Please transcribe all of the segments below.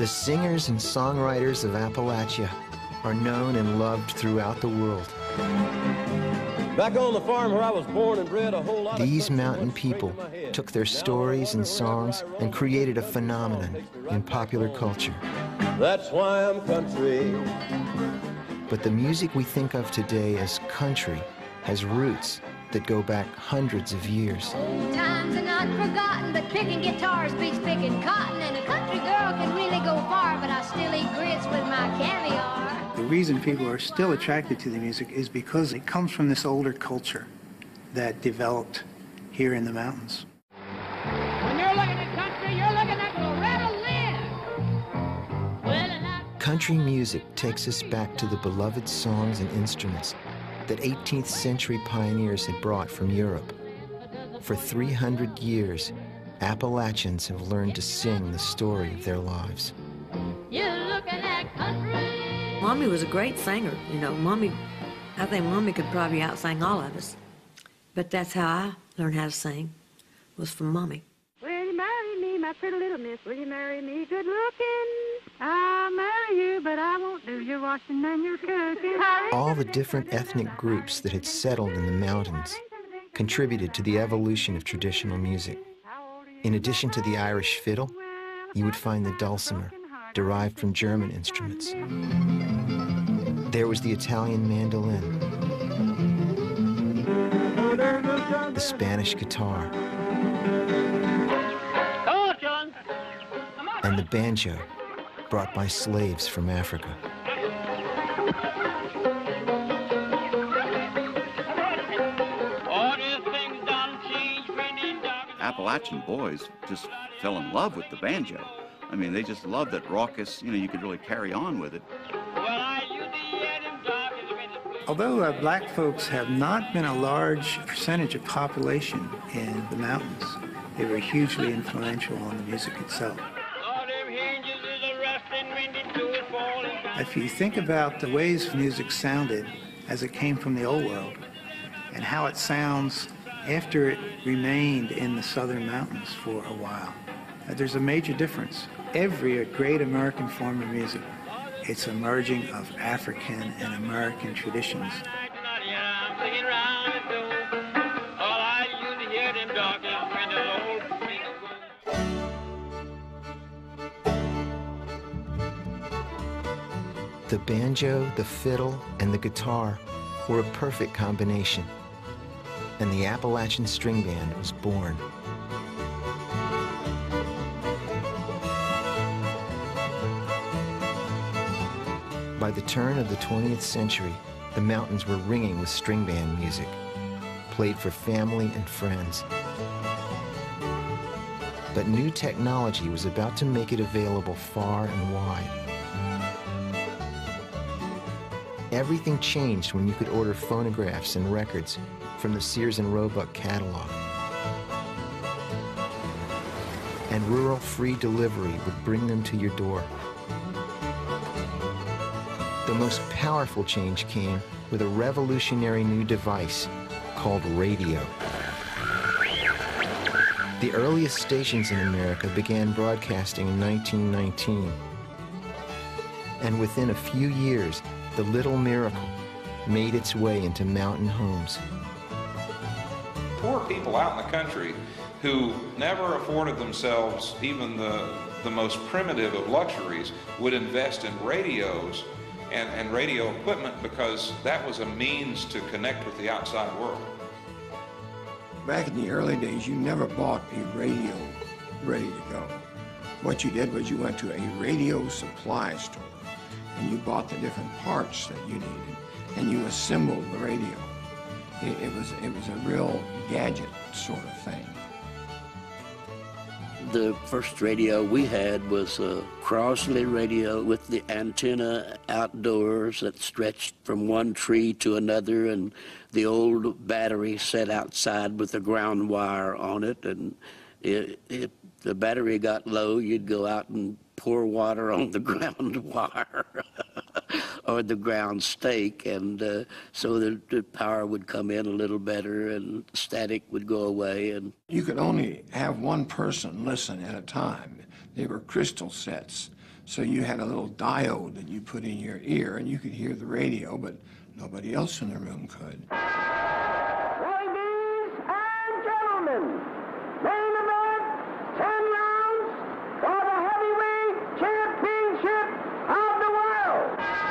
The singers and songwriters of Appalachia are known and loved throughout the world. Back on the farm where I was born and bred, a whole lot These of mountain people took their stories and songs and created a phenomenon in popular culture. That's why I'm country. But the music we think of today as country has roots that go back hundreds of years. Old times are not forgotten, but picking guitars beats picking cotton, and a country girl can really go far, but I still eat grits with my caviar. The reason people are still attracted to the music is because it comes from this older culture that developed here in the mountains. When you're looking at country, you're looking at Loretta Lynn. Country music takes us back to the beloved songs and instruments that 18th century pioneers had brought from Europe. For 300 years, Appalachians have learned to sing the story of their lives. You're looking at country. Mommy was a great singer, you know. I think Mommy could probably outsing all of us. But that's how I learned how to sing, was from Mommy. Will you marry me, my pretty little miss? Will you marry me, good looking? I'll marry you, but I won't do your washing and your cooking. All the different ethnic groups that had settled in the mountains contributed to the evolution of traditional music. In addition to the Irish fiddle, you would find the dulcimer, derived from German instruments. There was the Italian mandolin, the Spanish guitar, and the banjo, brought by slaves from Africa. Appalachian boys just fell in love with the banjo. I mean, they just loved that raucous, you know, you could really carry on with it. Although black folks have not been a large percentage of population in the mountains, they were hugely influential on the music itself. If you think about the ways music sounded as it came from the old world and how it sounds after it remained in the southern mountains for a while, there's a major difference. Every great American form of music, it's a merging of African and American traditions. The banjo, the fiddle, and the guitar were a perfect combination, and the Appalachian String Band was born. By the turn of the 20th century, the mountains were ringing with string band music, played for family and friends. But new technology was about to make it available far and wide. Everything changed when you could order phonographs and records from the Sears and Roebuck catalog. And rural free delivery would bring them to your door. The most powerful change came with a revolutionary new device called radio. The earliest stations in America began broadcasting in 1919. And within a few years, the little miracle made its way into mountain homes. Poor people out in the country who never afforded themselves even the most primitive of luxuries would invest in radios and radio equipment because that was a means to connect with the outside world. Back in the early days, you never bought a radio ready to go. What you did was you went to a radio supply store and you bought the different parts that you needed and you assembled the radio. It was a real gadget sort of thing. The first radio we had was a Crosley radio with the antenna outdoors that stretched from one tree to another, and the old battery set outside with a ground wire on it, and if the battery got low, you'd go out and pour water on the ground wire or the ground stake, and so the power would come in a little better and static would go away. And you could only have one person listen at a time. They were crystal sets, So you had a little diode that you put in your ear and you could hear the radio, but nobody else in the room could. Ladies and gentlemen, main event, 10 rounds for the heavyweight championship of the world.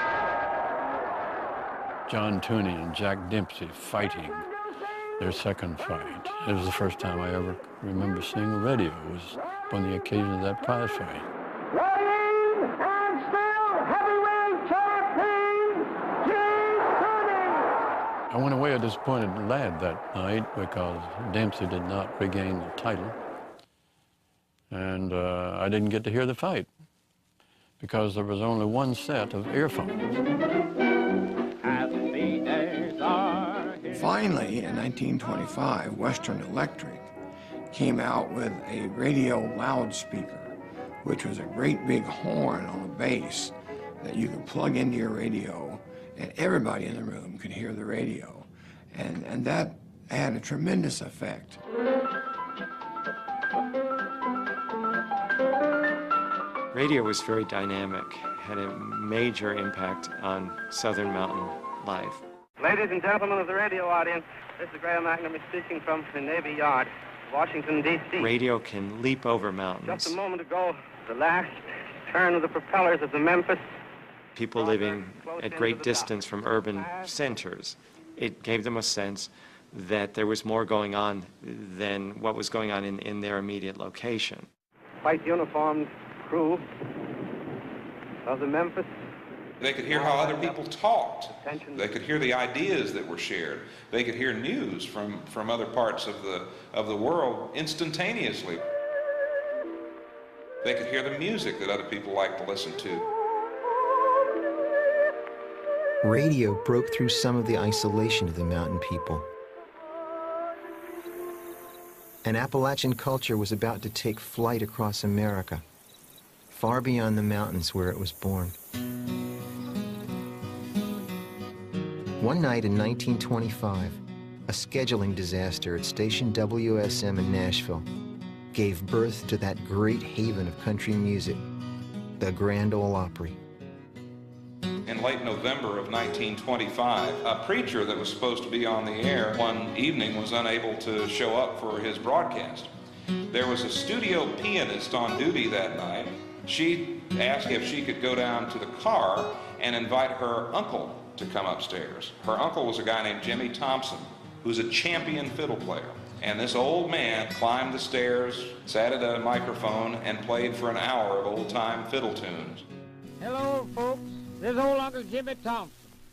John Tooney and Jack Dempsey fighting their second fight. It was the first time I ever remember seeing the radio. It was on the occasion of that prize fight. Weighing and still heavyweight champion, James Tooney. I went away a disappointed lad that night because Dempsey did not regain the title. And I didn't get to hear the fight because there was only one set of earphones. Finally, in 1925, Western Electric came out with a radio loudspeaker, which was a great big horn on a base that you could plug into your radio, and everybody in the room could hear the radio. And that had a tremendous effect. Radio was very dynamic, had a major impact on Southern Mountain life. Ladies and gentlemen of the radio audience, this is Graham McNamee speaking from the Navy Yard, Washington, D.C. Radio can leap over mountains. Just a moment ago, the last turn of the propellers of the Memphis. People living at great distance from urban centers, it gave them a sense that there was more going on than what was going on in their immediate location. White uniformed crew of the Memphis. They could hear how other people talked. They could hear the ideas that were shared. They could hear news from other parts of the world instantaneously. They could hear the music that other people like to listen to. Radio broke through some of the isolation of the mountain people. An Appalachian culture was about to take flight across America, far beyond the mountains where it was born. One night in 1925, a scheduling disaster at station WSM in Nashville gave birth to that great haven of country music, the Grand Ole Opry. In late November of 1925, a preacher that was supposed to be on the air one evening was unable to show up for his broadcast. There was a studio pianist on duty that night. She asked if she could go down to the car and invite her uncle to come upstairs. Her uncle was a guy named Jimmy Thompson, who's a champion fiddle player. And this old man climbed the stairs, sat at a microphone, and played for an hour of old-time fiddle tunes. Hello, folks. This is old Uncle Jimmy Thompson.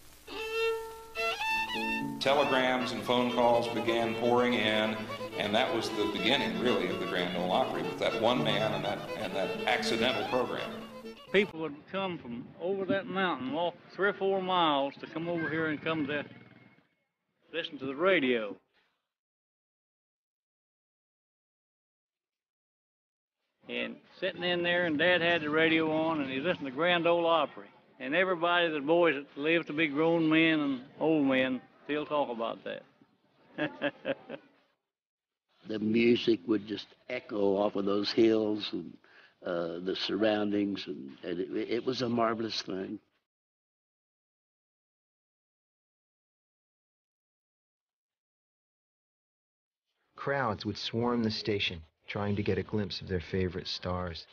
Telegrams and phone calls began pouring in, and that was the beginning, really, of the Grand Ole Opry, with that one man and that accidental program. People would come from over that mountain, walk 3 or 4 miles to come over here and come to listen to the radio. And sitting in there, and Dad had the radio on, and he listened to Grand Ole Opry. And everybody, the boys that live to be grown men and old men, still talk about that. The music would just echo off of those hills and the surroundings, and it was a marvelous thing. Crowds would swarm the station, trying to get a glimpse of their favorite stars.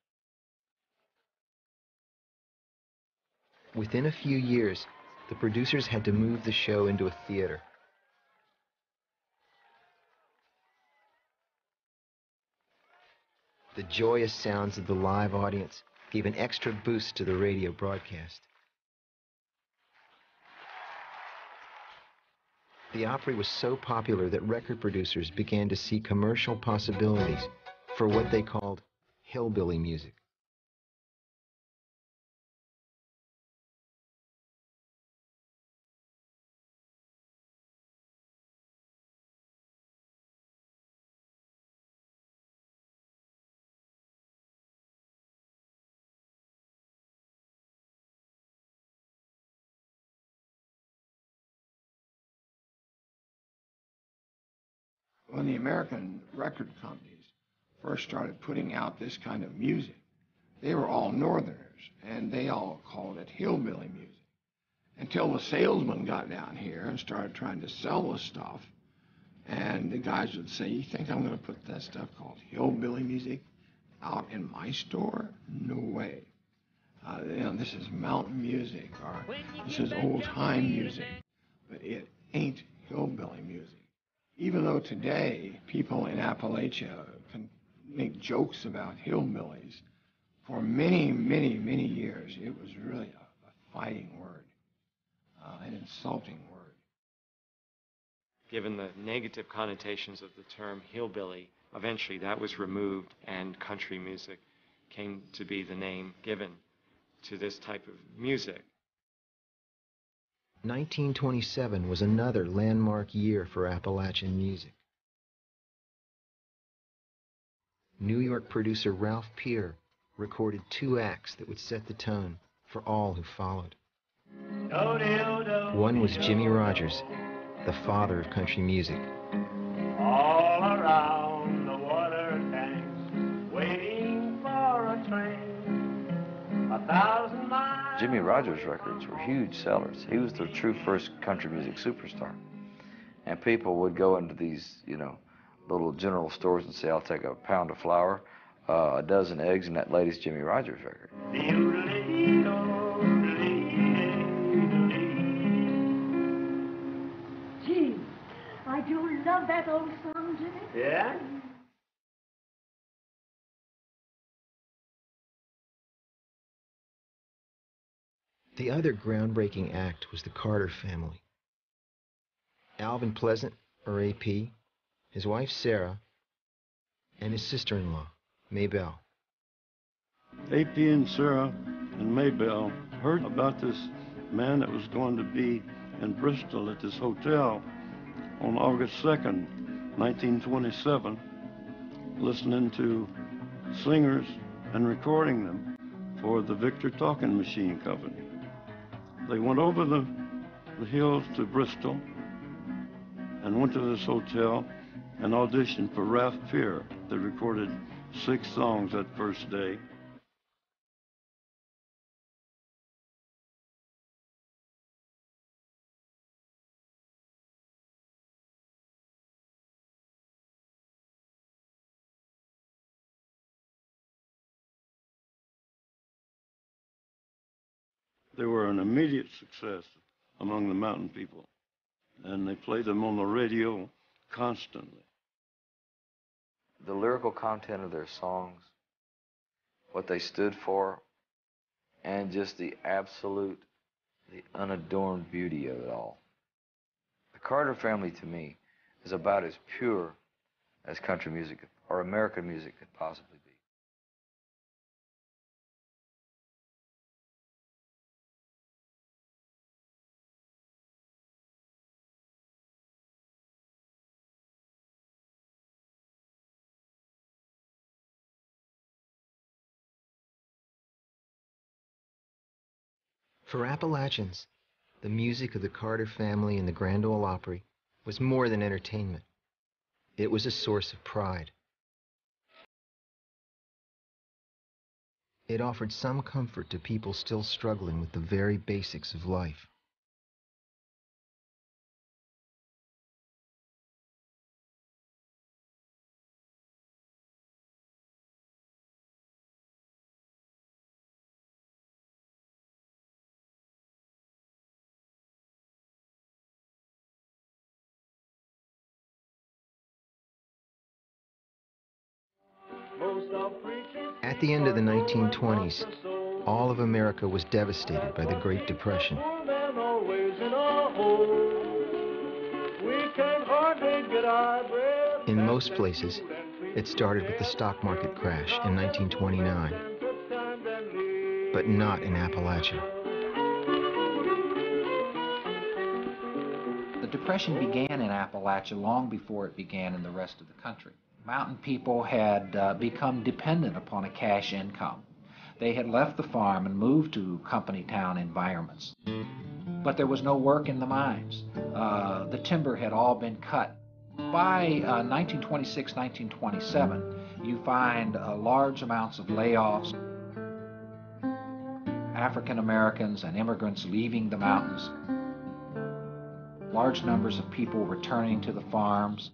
Within a few years, the producers had to move the show into a theater. The joyous sounds of the live audience gave an extra boost to the radio broadcast. The Opry was so popular that record producers began to see commercial possibilities for what they called hillbilly music. When the American record companies first started putting out this kind of music, they were all Northerners, and they all called it hillbilly music. Until the salesman got down here and started trying to sell the stuff, and the guys would say, "You think I'm going to put that stuff called hillbilly music out in my store? No way. This is mountain music, or this is old-time music, but it ain't hillbilly music." Even though today people in Appalachia can make jokes about hillbillies, for many, many, many years, it was really a fighting word, an insulting word. Given the negative connotations of the term hillbilly, eventually that was removed and country music came to be the name given to this type of music. 1927 was another landmark year for Appalachian music. New York producer Ralph Peer recorded 2 acts that would set the tone for all who followed. One was Jimmie Rodgers, the father of country music. All around the water tanks, waiting for a train, 1,000 miles. Jimmie Rodgers records were huge sellers. He was the true first country music superstar. And people would go into these, little general stores and say, "I'll take a pound of flour, a dozen eggs, and that latest Jimmie Rodgers record." Gee, I do love that old song, Jimmy. Yeah? The other groundbreaking act was the Carter family. Alvin Pleasant, or AP, his wife Sarah, and his sister-in-law, Maybelle. AP and Sarah and Maybelle heard about this man that was going to be in Bristol at this hotel on August 2nd, 1927, listening to singers and recording them for the Victor Talking Machine Company. They went over the hills to Bristol and went to this hotel and auditioned for Ralph Peer. They recorded 6 songs that first day. They were an immediate success among the mountain people, and they played them on the radio constantly. The lyrical content of their songs, what they stood for, and just the unadorned beauty of it all. The Carter family, to me, is about as pure as country music or American music could possibly be. For Appalachians, the music of the Carter family and the Grand Ole Opry was more than entertainment. It was a source of pride. It offered some comfort to people still struggling with the very basics of life. At the end of the 1920s, all of America was devastated by the Great Depression. In most places, it started with the stock market crash in 1929, but not in Appalachia. The Depression began in Appalachia long before it began in the rest of the country. Mountain people had become dependent upon a cash income. They had left the farm and moved to company town environments. But there was no work in the mines. The timber had all been cut. By 1926, 1927, you find large amounts of layoffs. African Americans and immigrants leaving the mountains, large numbers of people returning to the farms.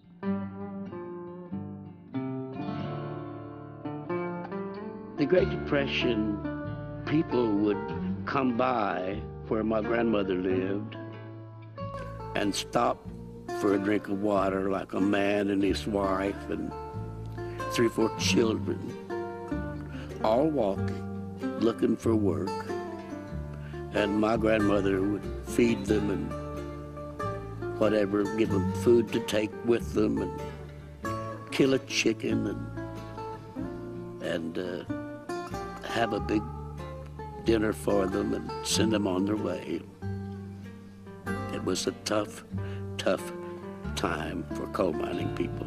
The Great Depression, people would come by where my grandmother lived and stop for a drink of water, like a man and his wife and 3 or 4 children, all walking, looking for work. And my grandmother would feed them and whatever, give them food to take with them and kill a chicken and have a big dinner for them and send them on their way. It was a tough, tough time for coal mining people.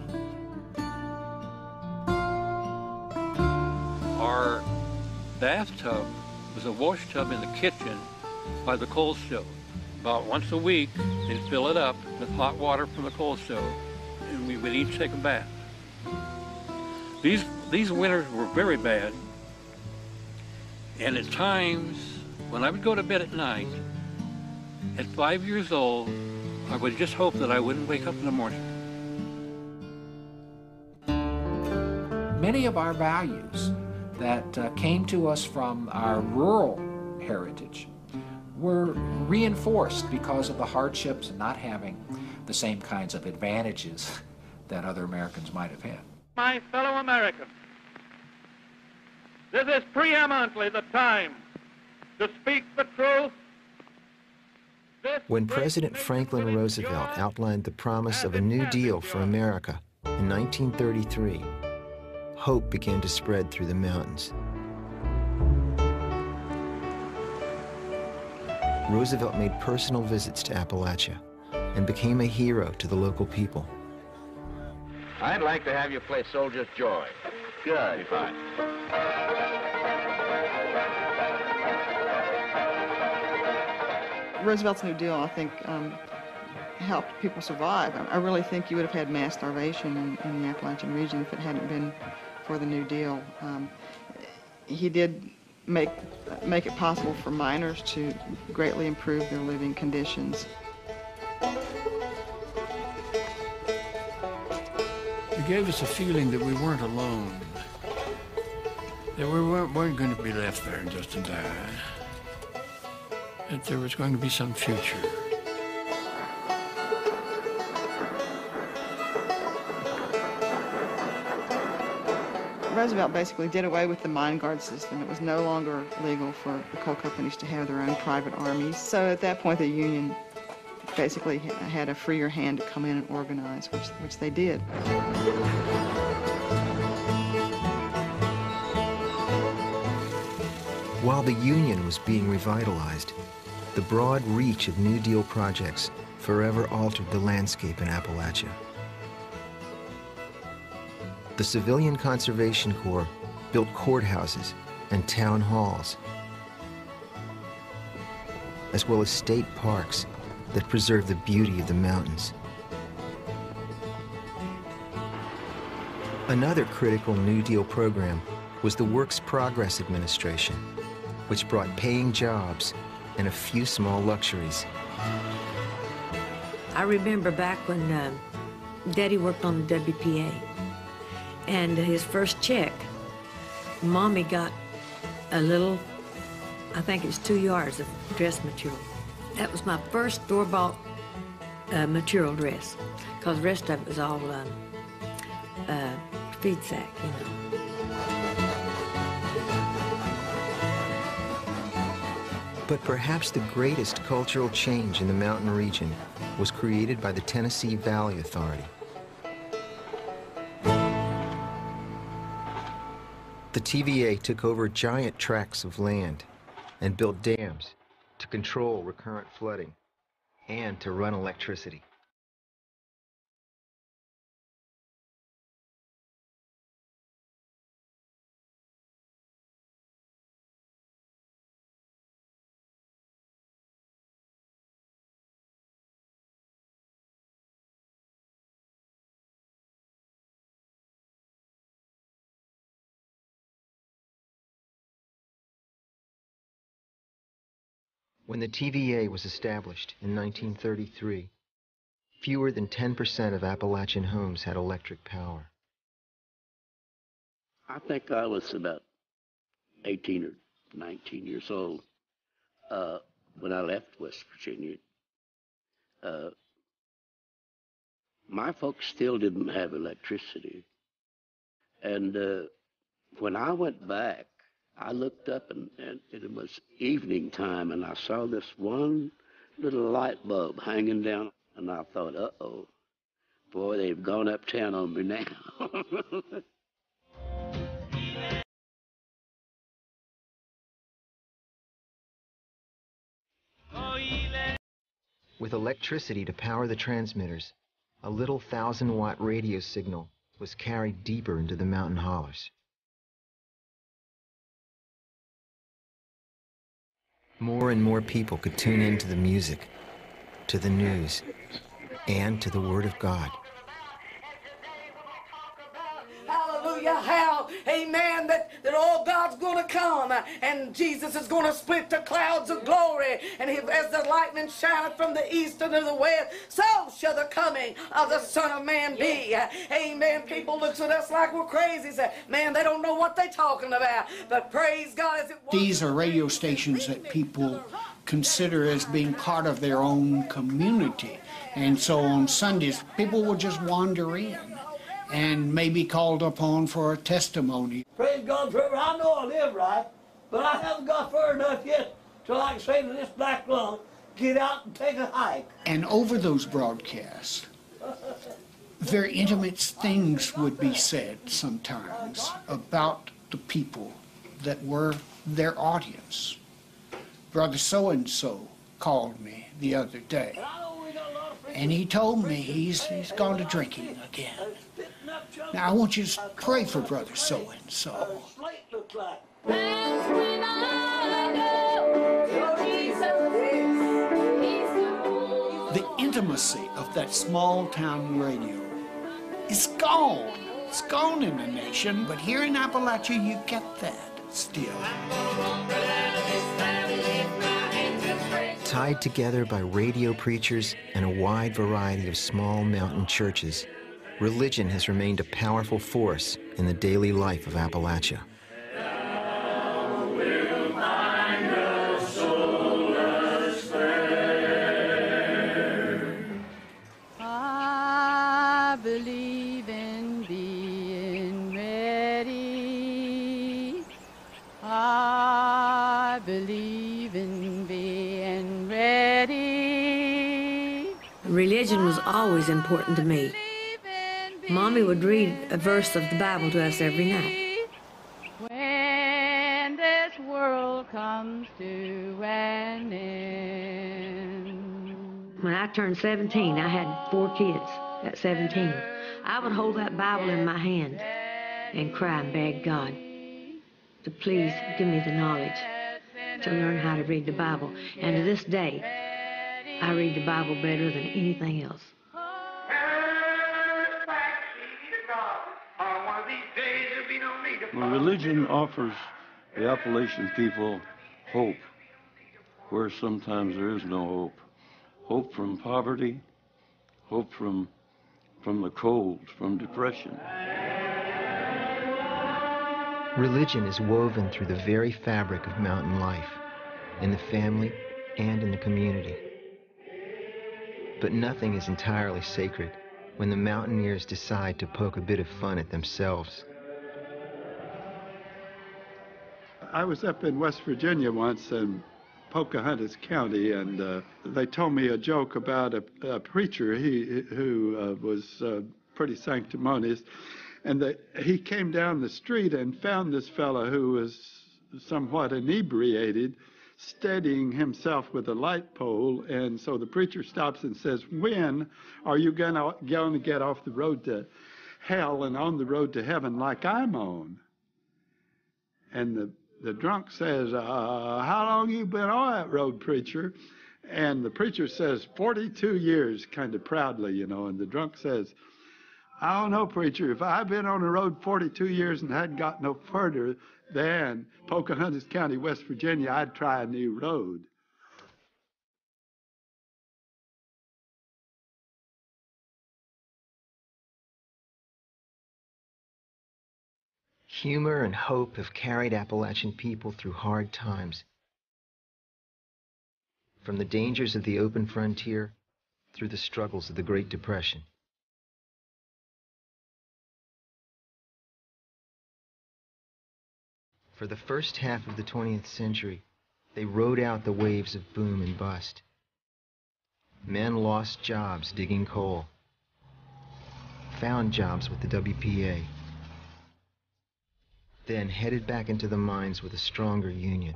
Our bathtub was a wash tub in the kitchen by the coal stove. About once a week, they'd fill it up with hot water from the coal stove, and we would each take a bath. These winters were very bad, and at times, when I would go to bed at night, at 5 years old, I would just hope that I wouldn't wake up in the morning. Many of our values that came to us from our rural heritage were reinforced because of the hardships and not having the same kinds of advantages that other Americans might have had. My fellow Americans, this is preeminently the time to speak the truth. When President Franklin Roosevelt outlined the promise of a New Deal for America in 1933, hope began to spread through the mountains. Roosevelt made personal visits to Appalachia and became a hero to the local people. I'd like to have you play Soldier's Joy. Good. Fine. Roosevelt's New Deal, I think, helped people survive. I really think you would have had mass starvation in the Appalachian region if it hadn't been for the New Deal. He did make it possible for miners to greatly improve their living conditions. It gave us a feeling that we weren't alone, that we weren't going to be left there just to die, that there was going to be some future. Roosevelt basically did away with the mine guard system. It was no longer legal for the coal companies to have their own private armies. So at that point, the Union basically had a freer hand to come in and organize, which they did. While the Union was being revitalized, the broad reach of New Deal projects forever altered the landscape in Appalachia. The Civilian Conservation Corps built courthouses and town halls, as well as state parks that preserve the beauty of the mountains. Another critical New Deal program was the Works Progress Administration, which brought paying jobs and a few small luxuries. I remember back when Daddy worked on the WPA, and his first check, Mommy got a little, I think it was 2 yards of dress material. That was my first store-bought material dress, because the rest of it was all feed sack, you know. But perhaps the greatest cultural change in the mountain region was created by the Tennessee Valley Authority. The TVA took over giant tracts of land and built dams to control recurrent flooding and to run electricity. When the TVA was established in 1933, fewer than 10% of Appalachian homes had electric power. I think I was about 18 or 19 years old when I left West Virginia. My folks still didn't have electricity. And when I went back, I looked up and it was evening time, and I saw this one little light bulb hanging down, and I thought, uh-oh, boy, they've gone uptown on me now. With electricity to power the transmitters, a little 1,000-watt radio signal was carried deeper into the mountain hollers. More and more people could tune in to the music, to the news, and to the Word of God. Hallelujah, how, amen, that all God's going to come and Jesus is going to split the clouds of glory, and as the lightning shineth from the east unto the west, so shall the coming of the Son of Man be. Amen. People looks at us like we're crazy, say, man, they don't know what they're talking about, but praise God as it was. These are radio stations that people consider as being part of their own community, and so on Sundays people will just wander in and may be called upon for a testimony. Praise God forever. I know I live right, but I haven't got far enough yet to, like, say to this black lung, get out and take a hike. And over those broadcasts, very intimate things would be said sometimes about the people that were their audience. Brother so-and-so called me the other day, and he told me he's gone to drinking again. Now, I want you to pray for Brother so-and-so. The intimacy of that small-town radio is gone. It's gone in the nation, but here in Appalachia, you get that still. Tied together by radio preachers and a wide variety of small mountain churches, religion has remained a powerful force in the daily life of Appalachia. I believe in being ready. I believe in being ready. Religion was always important to me. Mommy would read a verse of the Bible to us every night. When this world comes to an end. When I turned 17, I had 4 kids at 17. I would hold that Bible in my hand and cry and beg God to please give me the knowledge to learn how to read the Bible. And to this day, I read the Bible better than anything else. Well, religion offers the Appalachian people hope where sometimes there is no hope. Hope from poverty, hope from the cold, from depression. Religion is woven through the very fabric of mountain life, in the family and in the community. But nothing is entirely sacred when the mountaineers decide to poke a bit of fun at themselves. I was up in West Virginia once in Pocahontas County, and they told me a joke about a preacher who was pretty sanctimonious, and he came down the street and found this fellow who was somewhat inebriated, steadying himself with a light pole. And so the preacher stops and says, "When are you going to get off the road to hell and on the road to heaven like I'm on?" And the drunk says, "How long you been on that road, preacher?" And the preacher says, 42 years, kind of proudly, you know. And the drunk says, "I don't know, preacher. If I'd been on the road 42 years and hadn't got no further than Pocahontas County, West Virginia, I'd try a new road." Humor and hope have carried Appalachian people through hard times. From the dangers of the open frontier through the struggles of the Great Depression. For the first half of the 20th century, they rode out the waves of boom and bust. Men lost jobs digging coal, found jobs with the WPA, then headed back into the mines with a stronger union.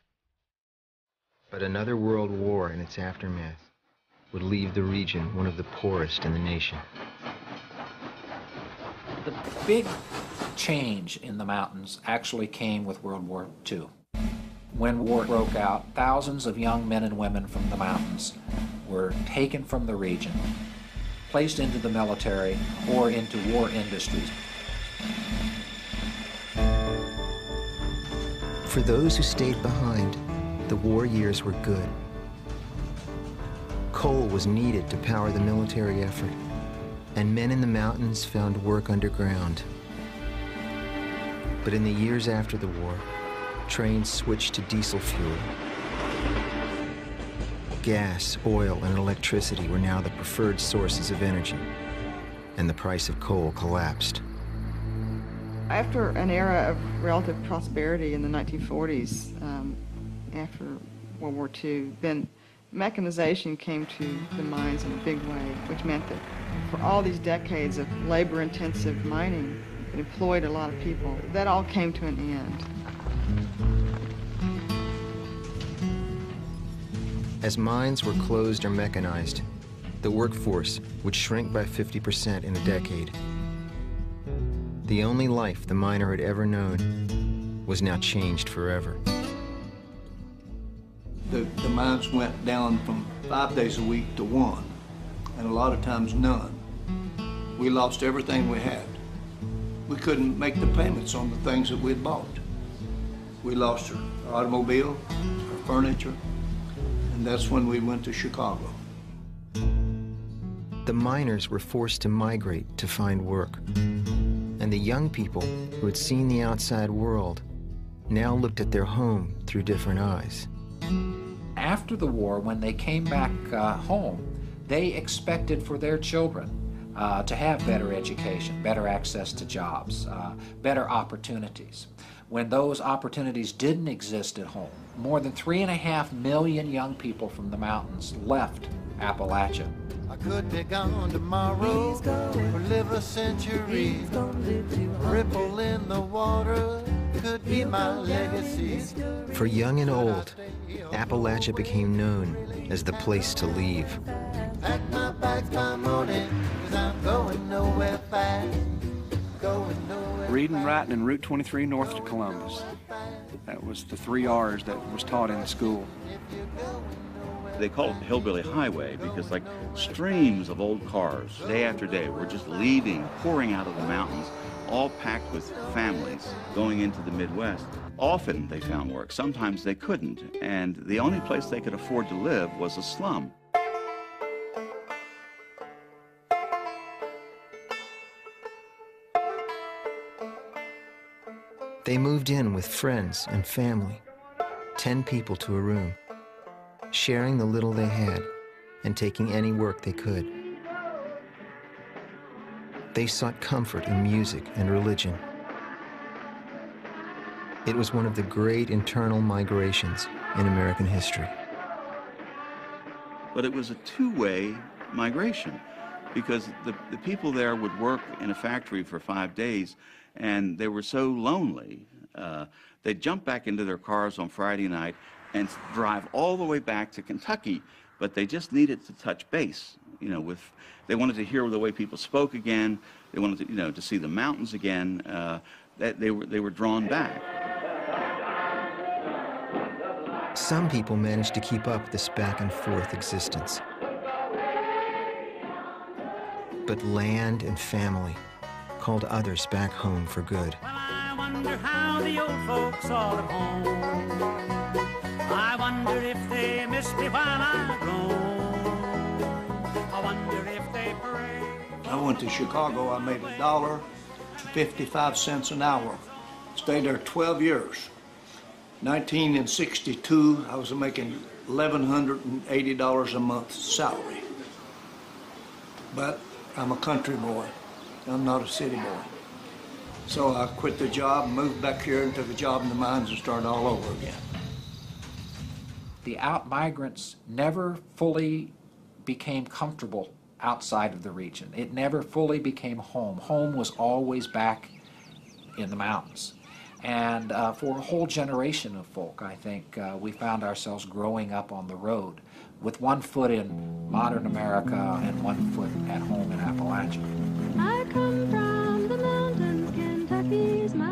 But another world war and its aftermath would leave the region one of the poorest in the nation. The big change in the mountains actually came with World War II. When war broke out, thousands of young men and women from the mountains were taken from the region, placed into the military or into war industries. For those who stayed behind, the war years were good. Coal was needed to power the military effort, and men in the mountains found work underground. But in the years after the war, trains switched to diesel fuel. Gas, oil, and electricity were now the preferred sources of energy, and the price of coal collapsed. After an era of relative prosperity in the 1940s, after World War II, then mechanization came to the mines in a big way, which meant that for all these decades of labor-intensive mining that employed a lot of people, that all came to an end. As mines were closed or mechanized, the workforce would shrink by 50% in a decade. The only life the miner had ever known was now changed forever. The mines went down from 5 days a week to 1, and a lot of times none. We lost everything we had. We couldn't make the payments on the things that we'd bought. We lost our automobile, our furniture, and that's when we went to Chicago. The miners were forced to migrate to find work. And the young people who had seen the outside world now looked at their home through different eyes. After the war, when they came back home, they expected for their children to have better education, better access to jobs, better opportunities. When those opportunities didn't exist at home, more than 3.5 million young people from the mountains left Appalachia. I could be gone tomorrow or live a century. A ripple in the water could be my legacy. For young and old, Appalachia became known as the place to leave. Pack my bags by morning, 'cause I'm going nowhere fast. Going nowhere. Reading, writing, and Route 23 north to Columbus. That was the 3 R's that was taught in school. They call it the Hillbilly Highway because like streams of old cars, day after day, were just leaving, pouring out of the mountains, all packed with families going into the Midwest. Often they found work, sometimes they couldn't, and the only place they could afford to live was a slum. They moved in with friends and family, 10 people to a room, sharing the little they had and taking any work they could. They sought comfort in music and religion. It was one of the great internal migrations in American history. But it was a two-way migration because the people there would work in a factory for 5 days and they were so lonely. They'd jump back into their cars on Friday night and drive all the way back to Kentucky, but they just needed to touch base, they wanted to hear the way people spoke again, they wanted to, to see the mountains again, that they were drawn back. Some people managed to keep up this back and forth existence. But land and family called others back home for good. Well, I wonder how the old folks all at home. I wonder if they miss me while I roam. I wonder if they pray. I went to Chicago. I made $1.55 an hour Stayed there 12 years. 1962, I was making $1,180 a month salary. But I'm a country boy. I'm not a city boy. So I quit the job, moved back here and took a job in the mines and started all over again. The out-migrants never fully became comfortable outside of the region. It never fully became home. Home was always back in the mountains. And for a whole generation of folk, I think, we found ourselves growing up on the road with one foot in modern America and one foot at home in Appalachia. I come from the mountains, Kentucky's my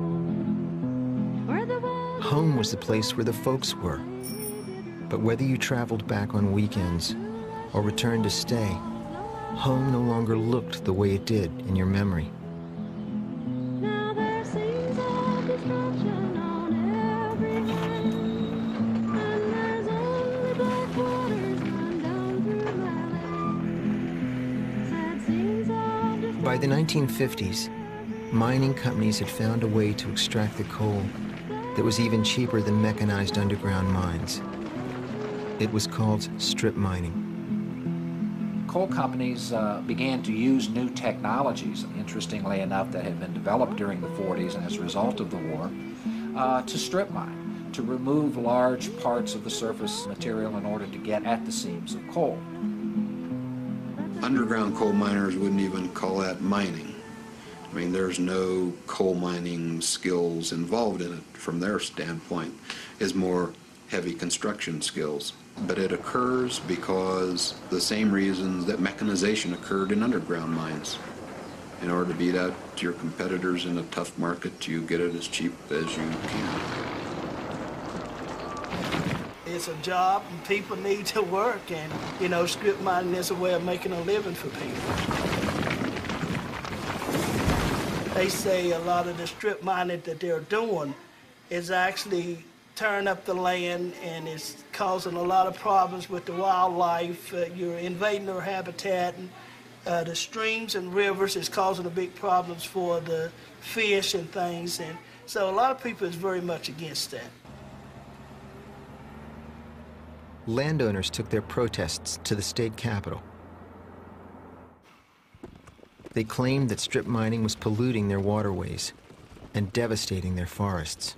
home. Where the Home was the place where the folks were. But whether you traveled back on weekends or returned to stay, home no longer looked the way it did in your memory. now there seems of destruction on every hand, and there's only black waters run down through valleys. Sad scenes of destruction. By the 1950s, mining companies had found a way to extract the coal that was even cheaper than mechanized underground mines. It was called strip mining. Coal companies began to use new technologies, interestingly enough, that had been developed during the 40s and as a result of the war, to strip mine, to remove large parts of the surface material in order to get at the seams of coal. Underground coal miners wouldn't even call that mining. I mean, there's no coal mining skills involved in it from their standpoint. It's more heavy construction skills. But it occurs because the same reasons that mechanization occurred in underground mines. In order to beat out your competitors in a tough market, you get it as cheap as you can. It's a job and people need to work, and you know, strip mining is a way of making a living for people. They say a lot of the strip mining that they're doing is actually tearing up the land, and it's causing a lot of problems with the wildlife. You're invading their habitat, and the streams and rivers is causing a big problems for the fish and things, and so a lot of people is very much against that. Landowners took their protests to the state capitol. They claimed that strip mining was polluting their waterways and devastating their forests.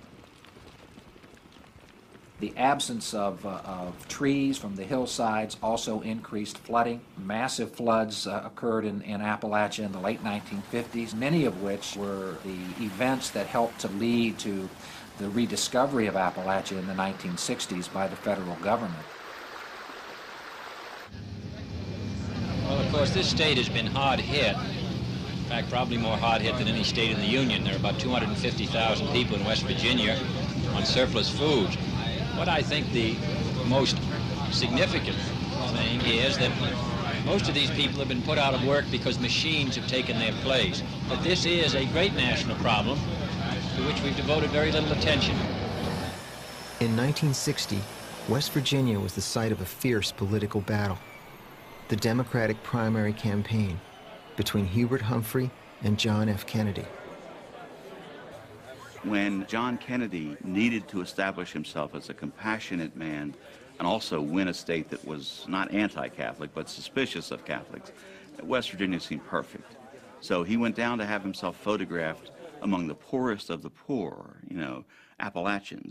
The absence of trees from the hillsides also increased flooding. Massive floods occurred in Appalachia in the late 1950s, many of which were the events that helped to lead to the rediscovery of Appalachia in the 1960s by the federal government. Well, of course, this state has been hard hit. In fact, probably more hard hit than any state in the Union. There are about 250,000 people in West Virginia on surplus food. What I think the most significant thing is that most of these people have been put out of work because machines have taken their place. But this is a great national problem to which we've devoted very little attention. In 1960, West Virginia was the site of a fierce political battle, the Democratic primary campaign between Hubert Humphrey and John F. Kennedy. When John Kennedy needed to establish himself as a compassionate man and also win a state that was not anti-Catholic but suspicious of Catholics, West Virginia seemed perfect. So he went down to have himself photographed among the poorest of the poor, you know, Appalachians.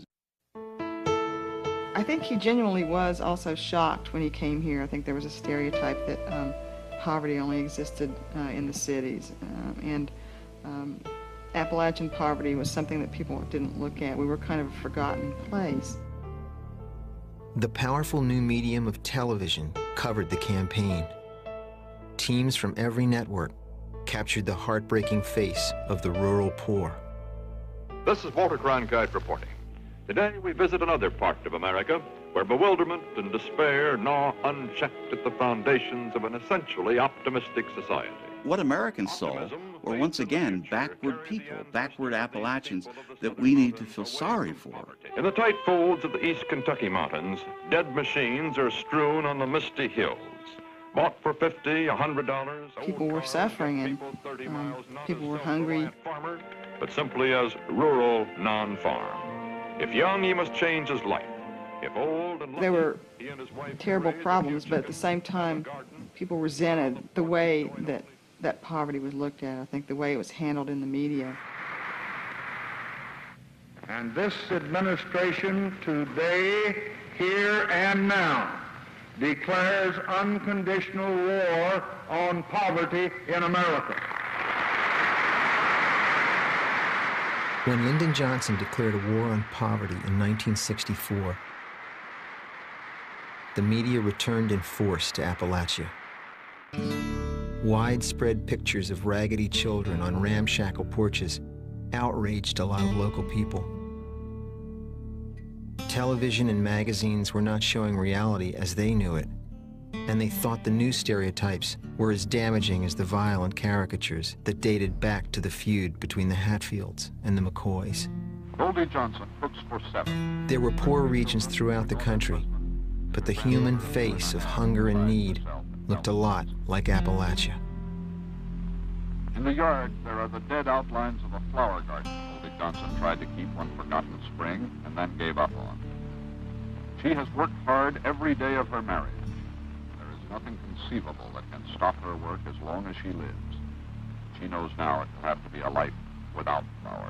I think he genuinely was also shocked when he came here. I think there was a stereotype that poverty only existed in the cities, and Appalachian poverty was something that people didn't look at. We were kind of a forgotten place. The powerful new medium of television covered the campaign. Teams from every network captured the heartbreaking face of the rural poor. This is Walter Cronkite reporting. Today we visit another part of America where bewilderment and despair gnaw unchecked at the foundations of an essentially optimistic society. What Americans saw were once again backward people, backward Appalachians that we need to feel sorry for. In the tight folds of the East Kentucky mountains, dead machines are strewn on the misty hills. Bought for $50, $100. People were suffering and people were hungry. Farmer, but simply as rural non-farm. If young, he must change his life. If old and There were he and his wife terrible problems, but at the same time, people resented the way that poverty was looked at. I think the way it was handled in the media. And this administration today, here and now, declares unconditional war on poverty in America. When Lyndon Johnson declared a war on poverty in 1964, the media returned in force to Appalachia. Widespread pictures of raggedy children on ramshackle porches outraged a lot of local people. Television and magazines were not showing reality as they knew it, and they thought the news stereotypes were as damaging as the violent caricatures that dated back to the feud between the Hatfields and the McCoys. Goldie Johnson cooks for 7. There were poor regions throughout the country, but the human face of hunger and need looked a lot like Appalachia. In the yard, there are the dead outlines of a flower garden Goldie Johnson tried to keep one forgotten spring and then gave up on. She has worked hard every day of her marriage. There is nothing conceivable that can stop her work as long as she lives. She knows now it will have to be a life without flowers.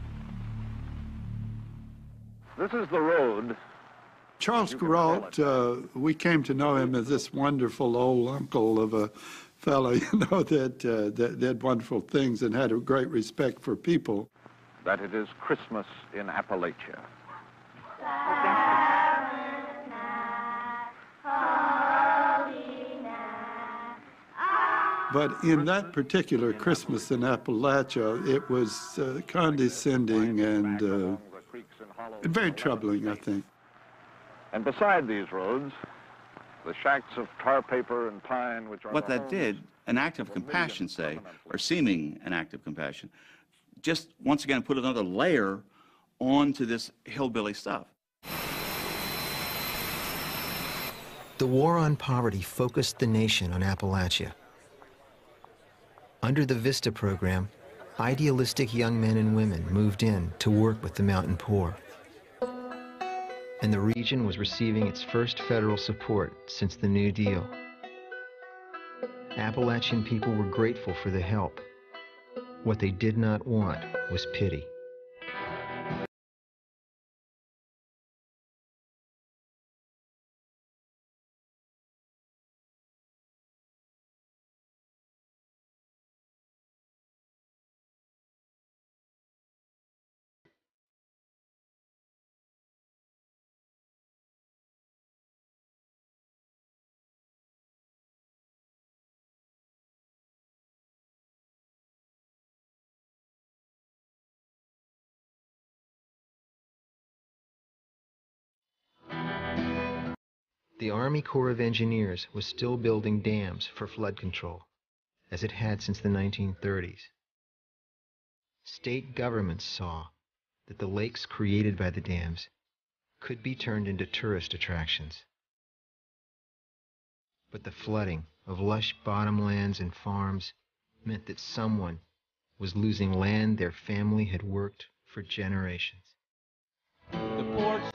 This is the road. Charles Kuralt, we came to know him as this wonderful old uncle of a fellow, that did wonderful things and had a great respect for people. That it is Christmas in Appalachia. But in that particular Christmas in Appalachia, it was condescending and very troubling, I think. And beside these roads, the shacks of tar paper and pine, which are What that did, an act of compassion, say, or seeming an act of compassion, just once again put another layer onto this hillbilly stuff. The war on poverty focused the nation on Appalachia. Under the VISTA program, idealistic young men and women moved in to work with the mountain poor. And the region was receiving its first federal support since the New Deal. Appalachian people were grateful for the help. What they did not want was pity. The Army Corps of Engineers was still building dams for flood control, as it had since the 1930s. State governments saw that the lakes created by the dams could be turned into tourist attractions. But the flooding of lush bottomlands and farms meant that someone was losing land their family had worked for generations. The ports.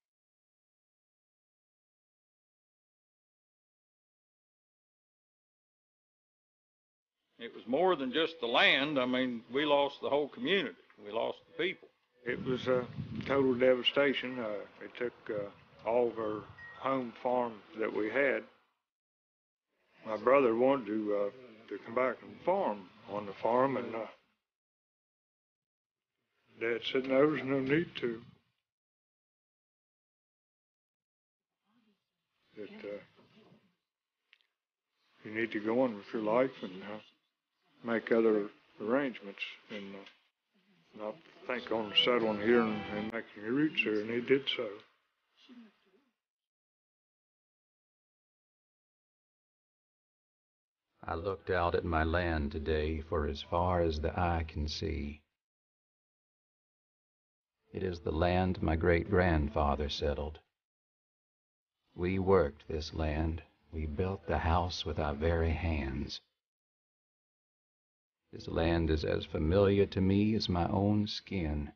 It was more than just the land. I mean, we lost the whole community. We lost the people. It was a total devastation. It took all of our home farm that we had. My brother wanted to come back and farm on the farm, and Dad said, no, there's no need to. That you need to go on with your life and make other arrangements, and not think on settling here and making your roots here, and he did so. I looked out at my land today for as far as the eye can see. It is the land my great-grandfather settled. We worked this land We built the house with our very hands. This land is as familiar to me as my own skin.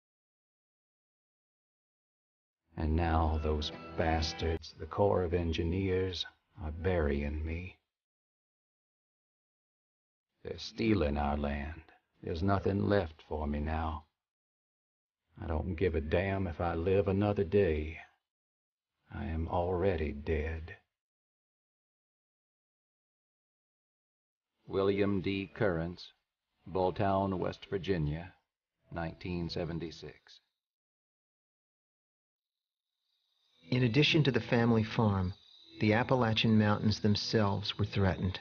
And now those bastards, the Corps of Engineers, are burying me. They're stealing our land. There's nothing left for me now. I don't give a damn if I live another day. I am already dead. William D. Currents, Bulltown, West Virginia, 1976. In addition to the family farm, the Appalachian Mountains themselves were threatened.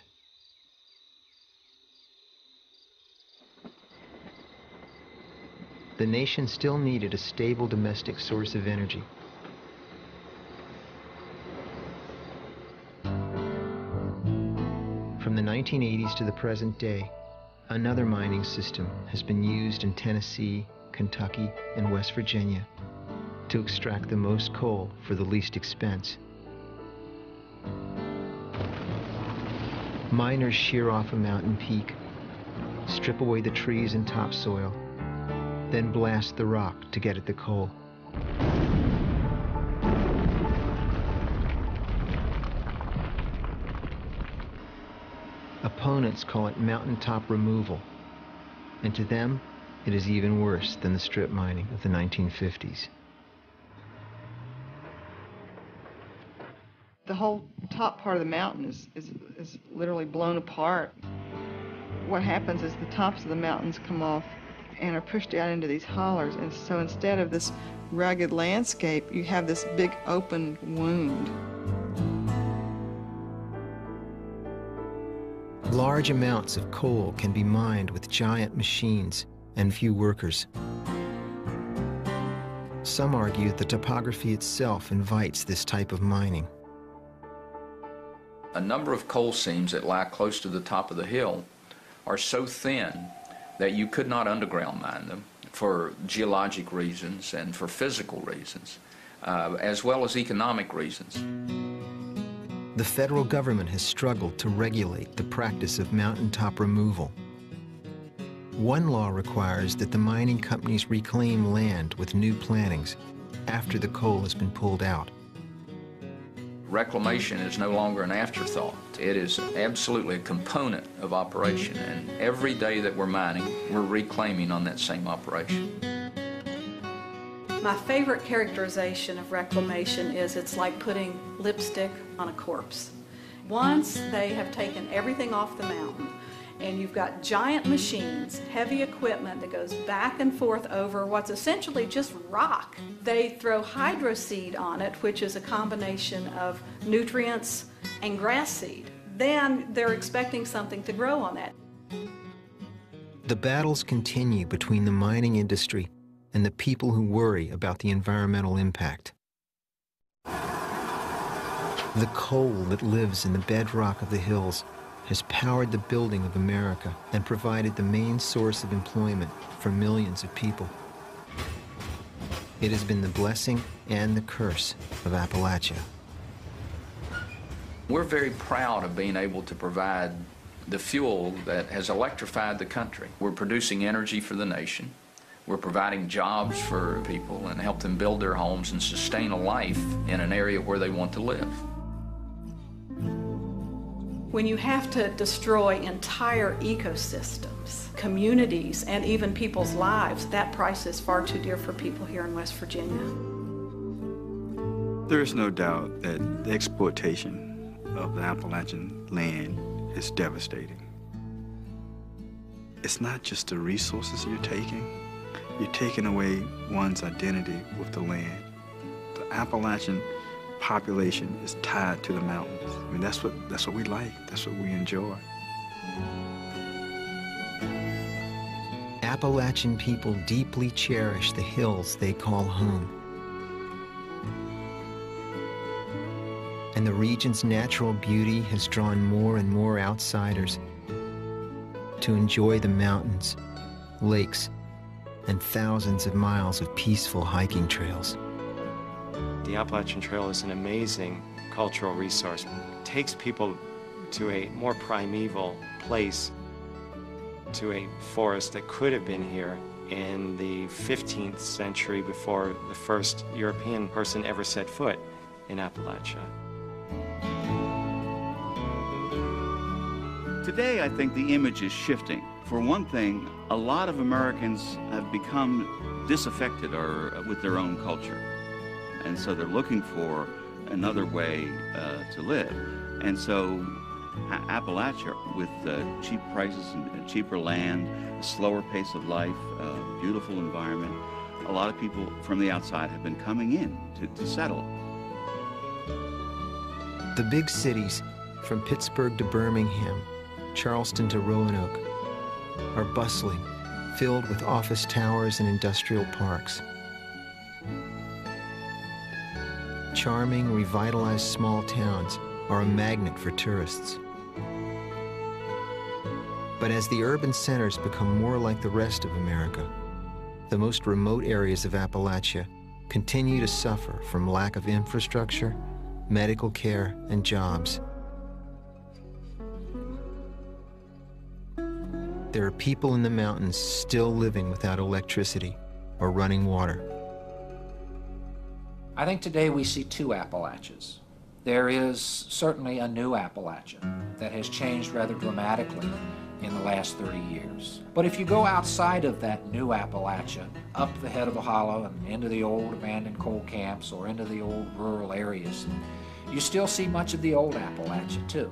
The nation still needed a stable domestic source of energy. From the 1980s to the present day, another mining system has been used in Tennessee, Kentucky, and West Virginia to extract the most coal for the least expense. Miners shear off a mountain peak, strip away the trees and topsoil, then blast the rock to get at the coal. Opponents call it mountaintop removal, and to them, it is even worse than the strip mining of the 1950s. The whole top part of the mountain is literally blown apart. What happens is the tops of the mountains come off and are pushed out into these hollers, and so instead of this rugged landscape, you have this big open wound. Large amounts of coal can be mined with giant machines and few workers. Some argue the topography itself invites this type of mining. A number of coal seams that lie close to the top of the hill are so thin that you could not underground mine them for geologic reasons and for physical reasons, as well as economic reasons. The federal government has struggled to regulate the practice of mountaintop removal. One law requires that the mining companies reclaim land with new plantings after the coal has been pulled out. Reclamation is no longer an afterthought. It is absolutely a component of operation, and every day that we're mining, we're reclaiming on that same operation. My favorite characterization of reclamation is it's like putting lipstick on a corpse. Once they have taken everything off the mountain, and you've got giant machines, heavy equipment that goes back and forth over what's essentially just rock. They throw hydroseed on it, which is a combination of nutrients and grass seed. Then they're expecting something to grow on that. The battles continue between the mining industry and the people who worry about the environmental impact. The coal that lives in the bedrock of the hills has powered the building of America and provided the main source of employment for millions of people. It has been the blessing and the curse of Appalachia. We're very proud of being able to provide the fuel that has electrified the country. We're producing energy for the nation. We're providing jobs for people and help them build their homes and sustain a life in an area where they want to live. When you have to destroy entire ecosystems, communities, and even people's lives, that price is far too dear for people here in West Virginia. There is no doubt that the exploitation of the Appalachian land is devastating. It's not just the resources you're taking away one's identity with the land. The Appalachian population is tied to the mountains. I mean, that's what we like, that's what we enjoy. Appalachian people deeply cherish the hills they call home. And the region's natural beauty has drawn more and more outsiders to enjoy the mountains, lakes, and thousands of miles of peaceful hiking trails. The Appalachian Trail is an amazing cultural resource. It takes people to a more primeval place, to a forest that could have been here in the 15th century before the first European person ever set foot in Appalachia. Today, I think the image is shifting. For one thing, a lot of Americans have become disaffected with their own culture. And so they're looking for another way to live. And so Appalachia, with cheap prices and cheaper land, a slower pace of life, a beautiful environment, a lot of people from the outside have been coming in to settle. The big cities, from Pittsburgh to Birmingham, Charleston to Roanoke, are bustling, filled with office towers and industrial parks. Charming, revitalized small towns are a magnet for tourists. But as the urban centers become more like the rest of America, the most remote areas of Appalachia continue to suffer from lack of infrastructure, medical care, and jobs. There are people in the mountains still living without electricity or running water. I think today we see two Appalachias. There is certainly a new Appalachia that has changed rather dramatically in the last 30 years. But if you go outside of that new Appalachia, up the head of the hollow and into the old abandoned coal camps or into the old rural areas, you still see much of the old Appalachia too.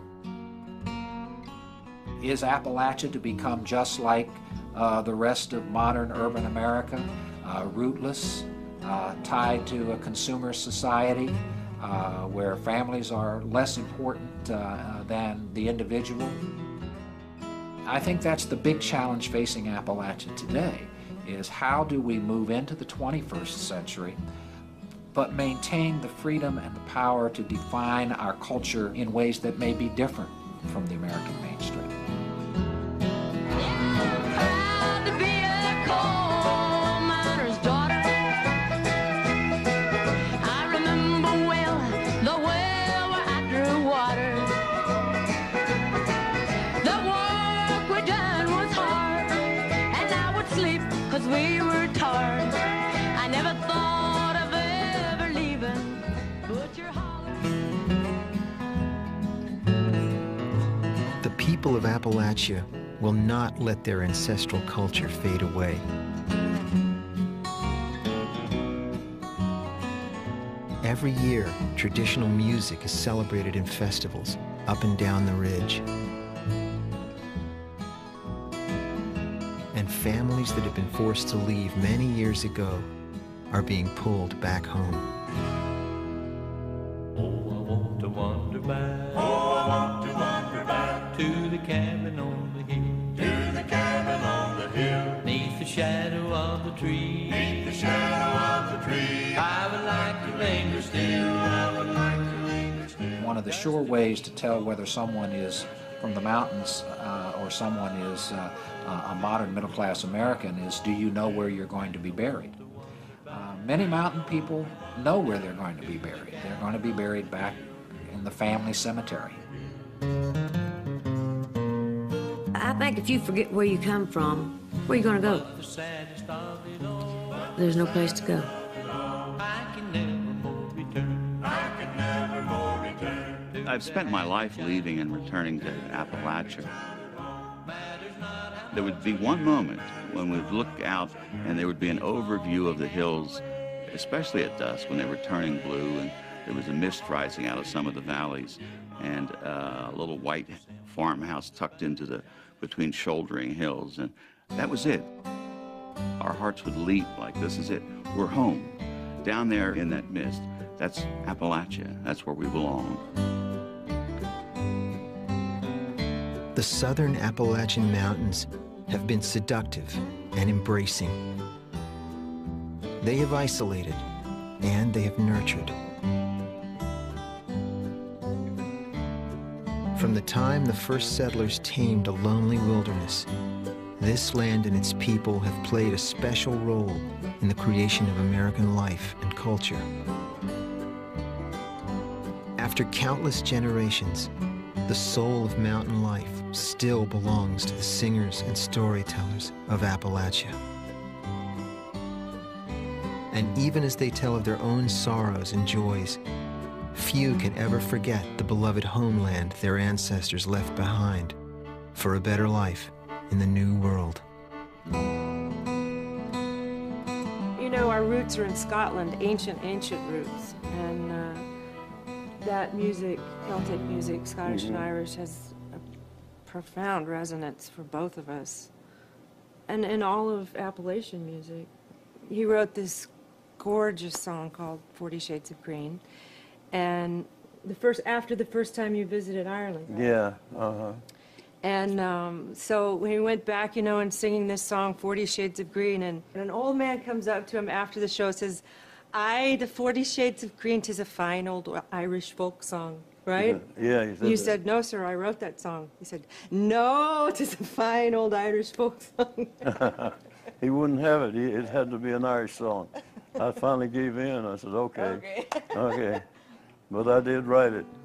Is Appalachia to become just like the rest of modern urban America, rootless, tied to a consumer society, where families are less important than the individual? I think that's the big challenge facing Appalachia today, is how do we move into the 21st century but maintain the freedom and the power to define our culture in ways that may be different from the American mainstream. We were tired. I never thought of ever leaving, but you're The people of Appalachia will not let their ancestral culture fade away. Every year, traditional music is celebrated in festivals up and down the ridge. And families that have been forced to leave many years ago are being pulled back home. Oh, I want to wander back. Oh, I want to wander back to the cabin on the hill. To the cabin on the hill. Neath the shadow of the tree. Neath the shadow of the tree. I would like to linger still. I would like to linger still. One of the sure ways to tell whether someone is from the mountains or someone is a modern middle-class American is, do you know where you're going to be buried? Many mountain people know where they're going to be buried. They're going to be buried back in the family cemetery. I think if you forget where you come from, where are you going to go? There's no place to go. I've spent my life leaving and returning to Appalachia. There would be one moment when we'd look out and there would be an overview of the hills, especially at dusk when they were turning blue and there was a mist rising out of some of the valleys and a little white farmhouse tucked into between shouldering hills, and that was it. Our hearts would leap like, this is it. We're home. Down there in that mist, that's Appalachia. That's where we belong. The southern Appalachian Mountains have been seductive and embracing. They have isolated and they have nurtured. From the time the first settlers tamed a lonely wilderness, this land and its people have played a special role in the creation of American life and culture. After countless generations, the soul of mountain life still belongs to the singers and storytellers of Appalachia. And even as they tell of their own sorrows and joys, few can ever forget the beloved homeland their ancestors left behind for a better life in the new world. You know, our roots are in Scotland, ancient roots. And that music, Celtic music, Scottish and Irish, has a profound resonance for both of us. And in all of Appalachian music. He wrote this gorgeous song called 40 Shades of Green. And after the first time you visited Ireland. Right? Yeah, And so when he went back, you know, and singing this song, 40 Shades of Green, and an old man comes up to him after the show and says, "Aye, the 40 Shades of Green, 'tis a fine old Irish folk song," right? Yeah, he said You that. said, "No, sir, I wrote that song." He said, "No, 'tis a fine old Irish folk song." He wouldn't have it. It had to be an Irish song. I finally gave in. I said, okay. Okay. But I did write it.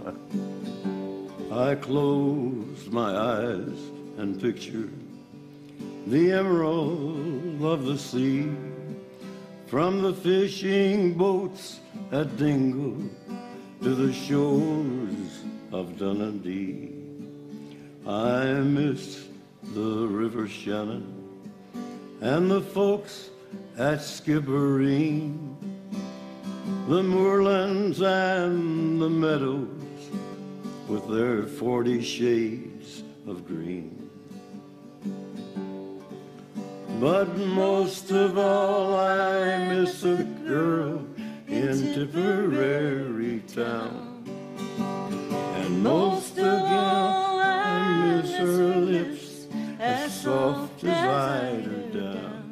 I closed my eyes and pictured the emerald of the sea, from the fishing boats at Dingle to the shores of Dundee. I missed the River Shannon and the folks at Skibbereen, the moorlands and the meadows with their 40 shades of green. But most of all I miss a girl in Tipperary town, and most of all I miss her lips as soft as eider down.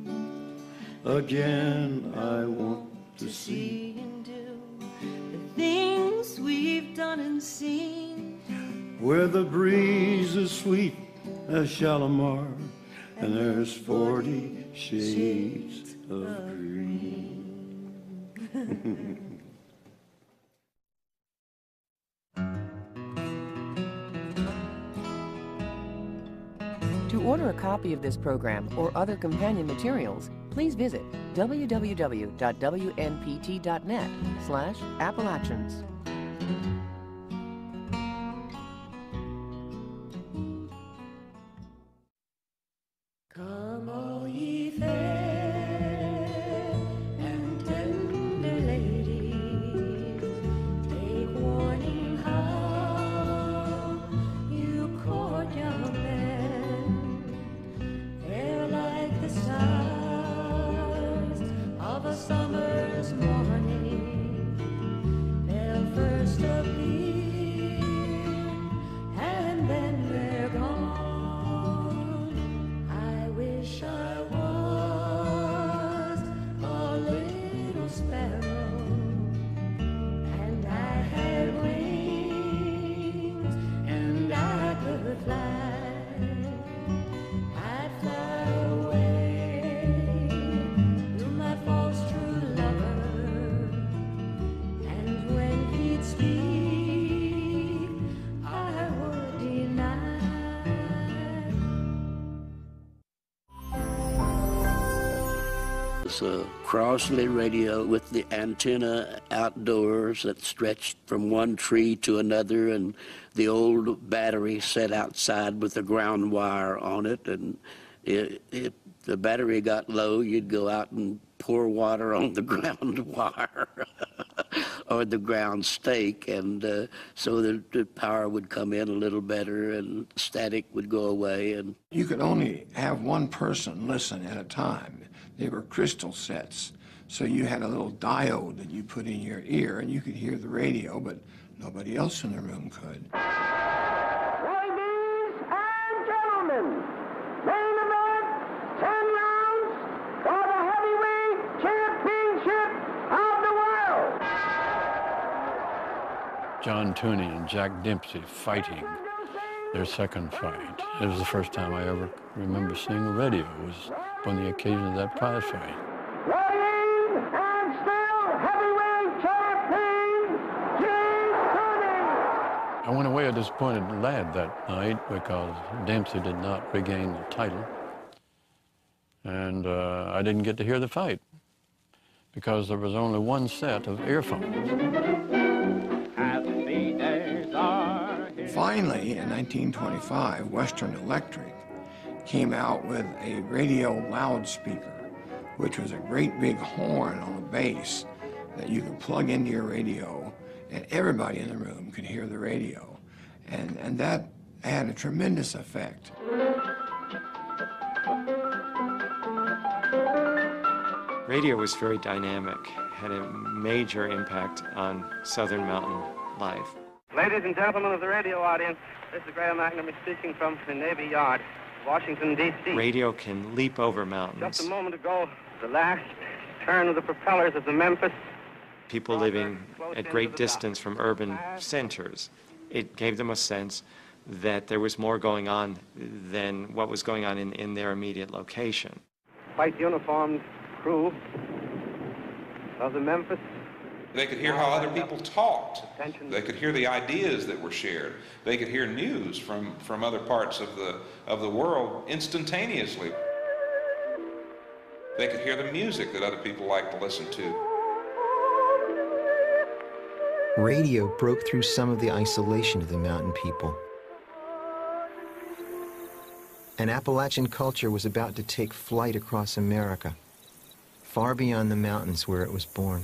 Again I want to see and do the things we've done and seen, where the breeze is sweet as Shalimar, and there's 40 shades of green. To order a copy of this program or other companion materials, please visit www.wnpt.net/Appalachians. come all ye fair and tender ladies, take warning how you court young men. They're like the stars of a summer's morning. They'll first appear and then they're gone. I wish I was a little sparrow and I had wings and I could fly. I'd fly away to my false true lover, and when he'd speak, I would deny. It's a Crossley radio with the antenna outdoors that stretched from one tree to another, and the old battery set outside with the ground wire on it. And if the battery got low, you'd go out and pour water on the ground wire or the ground stake, and so the power would come in a little better and static would go away. And you could only have one person listen at a time. They were crystal sets, so you had a little diode that you put in your ear and you could hear the radio, but nobody else in the room could. Ladies and gentlemen, main event, 10 rounds for the heavyweight championship of the world. John Tooney and Jack Dempsey fighting their second fight. It was the first time I ever remember seeing the radio. It was on the occasion of that prize fight. Weighing and still heavyweight champion, James I went away a disappointed lad that night because Dempsey did not regain the title. And I didn't get to hear the fight because there was only one set of earphones. Finally, in 1925, Western Electric came out with a radio loudspeaker, which was a great big horn on a base that you could plug into your radio, and everybody in the room could hear the radio. And that had a tremendous effect. Radio was very dynamic, had a major impact on Southern mountain life. Ladies and gentlemen of the radio audience, this is Graham McNamee speaking from the Navy Yard, Washington, D.C. Radio can leap over mountains. Just a moment ago, the last turn of the propellers of the Memphis. People living at great distance from urban centers, it gave them a sense that there was more going on than what was going on in their immediate location. White uniformed crew of the Memphis. They could hear how other people talked. They could hear the ideas that were shared. They could hear news from other parts of the world instantaneously. They could hear the music that other people like to listen to. Radio broke through some of the isolation of the mountain people. And Appalachian culture was about to take flight across America, far beyond the mountains where it was born.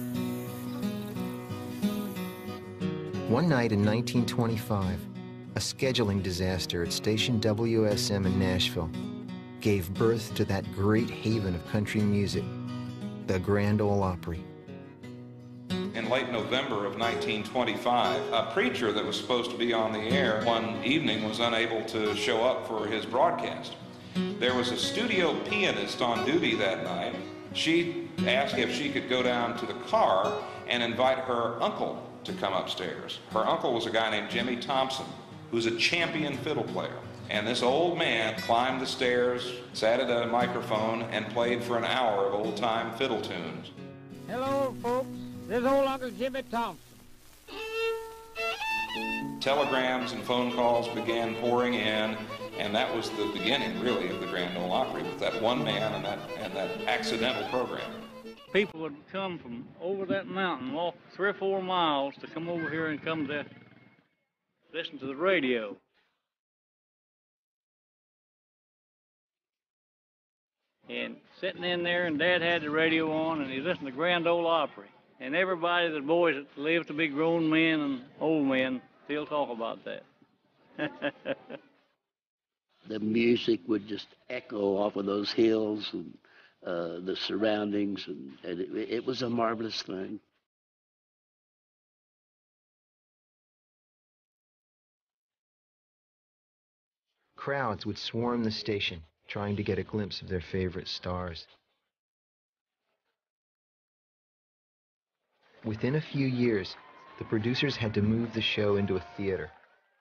One night in 1925, a scheduling disaster at station WSM in Nashville gave birth to that great haven of country music, the Grand Ole Opry. In late November of 1925, a preacher that was supposed to be on the air one evening was unable to show up for his broadcast. There was a studio pianist on duty that night. She asked if she could go down to the car and invite her uncle to come upstairs. Her uncle was a guy named Jimmy Thompson, who's a champion fiddle player. And this old man climbed the stairs, sat at a microphone, and played for an hour of old-time fiddle tunes. Hello, folks. This is old Uncle Jimmy Thompson. Telegrams and phone calls began pouring in, and that was the beginning, really, of the Grand Ole Opry, with that one man and that accidental program. People would come from over that mountain, walk 3 or 4 miles to come over here and come to listen to the radio. And sitting in there, and Dad had the radio on, and he listened to Grand Ole Opry. And everybody, the boys that live to be grown men and old men, still talk about that. The music would just echo off of those hills and the surroundings, and it was a marvelous thing. Crowds would swarm the station, trying to get a glimpse of their favorite stars. Within a few years, the producers had to move the show into a theater.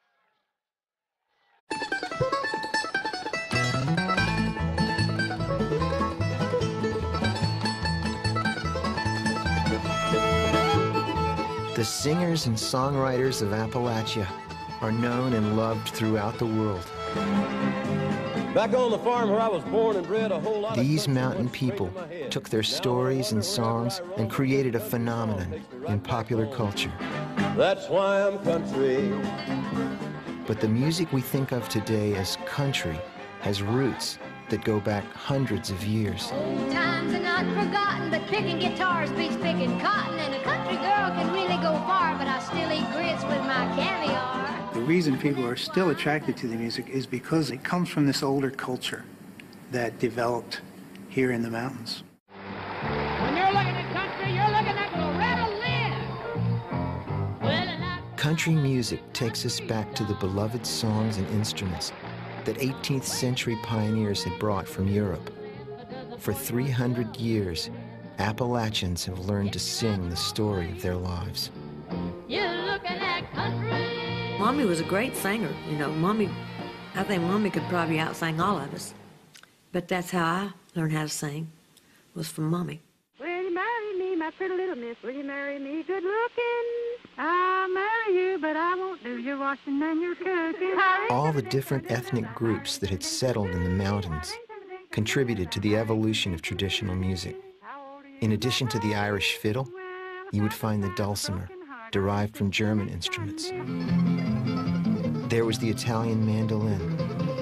The singers and songwriters of Appalachia are known and loved throughout the world. Back on the farm where I was born and bred, a whole lot These mountain people took their stories and songs and created a phenomenon in popular culture. That's why I'm country. But the music we think of today as country has roots that go back hundreds of years. Old times are not forgotten, but picking guitars beats picking cotton, and a country girl can really go far, but I still eat grits with my caviar. The reason people are still attracted to the music is because it comes from this older culture that developed here in the mountains. When you're looking at country, you're looking at Loretta Lynn. Well, Country music takes us back to the beloved songs and instruments that 18th century pioneers had brought from Europe. For 300 years, Appalachians have learned to sing the story of their lives. you're looking at country. Mommy was a great singer. You know, I think Mommy could probably outsing all of us. But that's how I learned how to sing, was from Mommy. Will you marry me, my pretty little miss? Will you marry me, good looking? I'll marry you, but I won't do your washing and your cooking. All the different ethnic groups that had settled in the mountains contributed to the evolution of traditional music. In addition to the Irish fiddle, you would find the dulcimer, derived from German instruments. There was the Italian mandolin,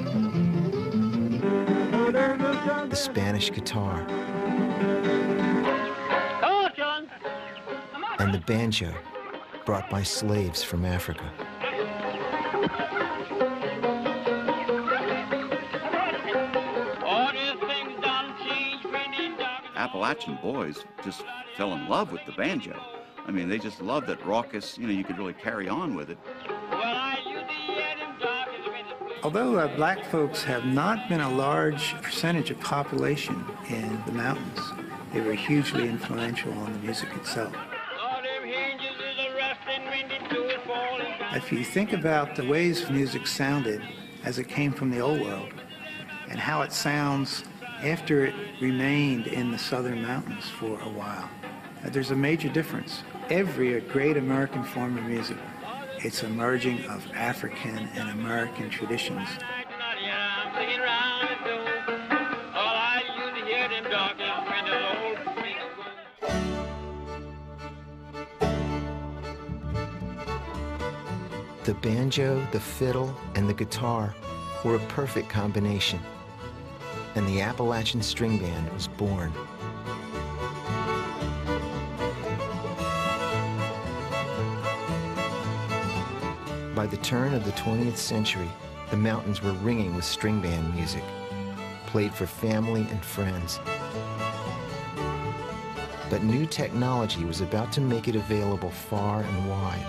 the Spanish guitar, and the banjo, brought by slaves from Africa. Appalachian boys just fell in love with the banjo. I mean, they just loved that raucous, you could really carry on with it. Although black folks have not been a large percentage of population in the mountains, they were hugely influential on the music itself. If you think about the ways music sounded as it came from the old world and how it sounds after it remained in the southern mountains for a while, there's a major difference. Every great American form of music, it's a merging of African and American traditions. The banjo, the fiddle, and the guitar were a perfect combination, and the Appalachian String Band was born. By the turn of the 20th century, the mountains were ringing with string band music, played for family and friends. But new technology was about to make it available far and wide.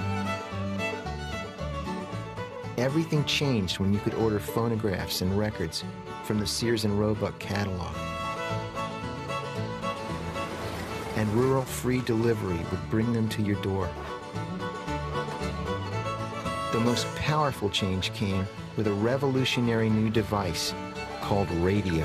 Everything changed when you could order phonographs and records from the Sears and Roebuck catalog. And rural free delivery would bring them to your door. The most powerful change came with a revolutionary new device called radio.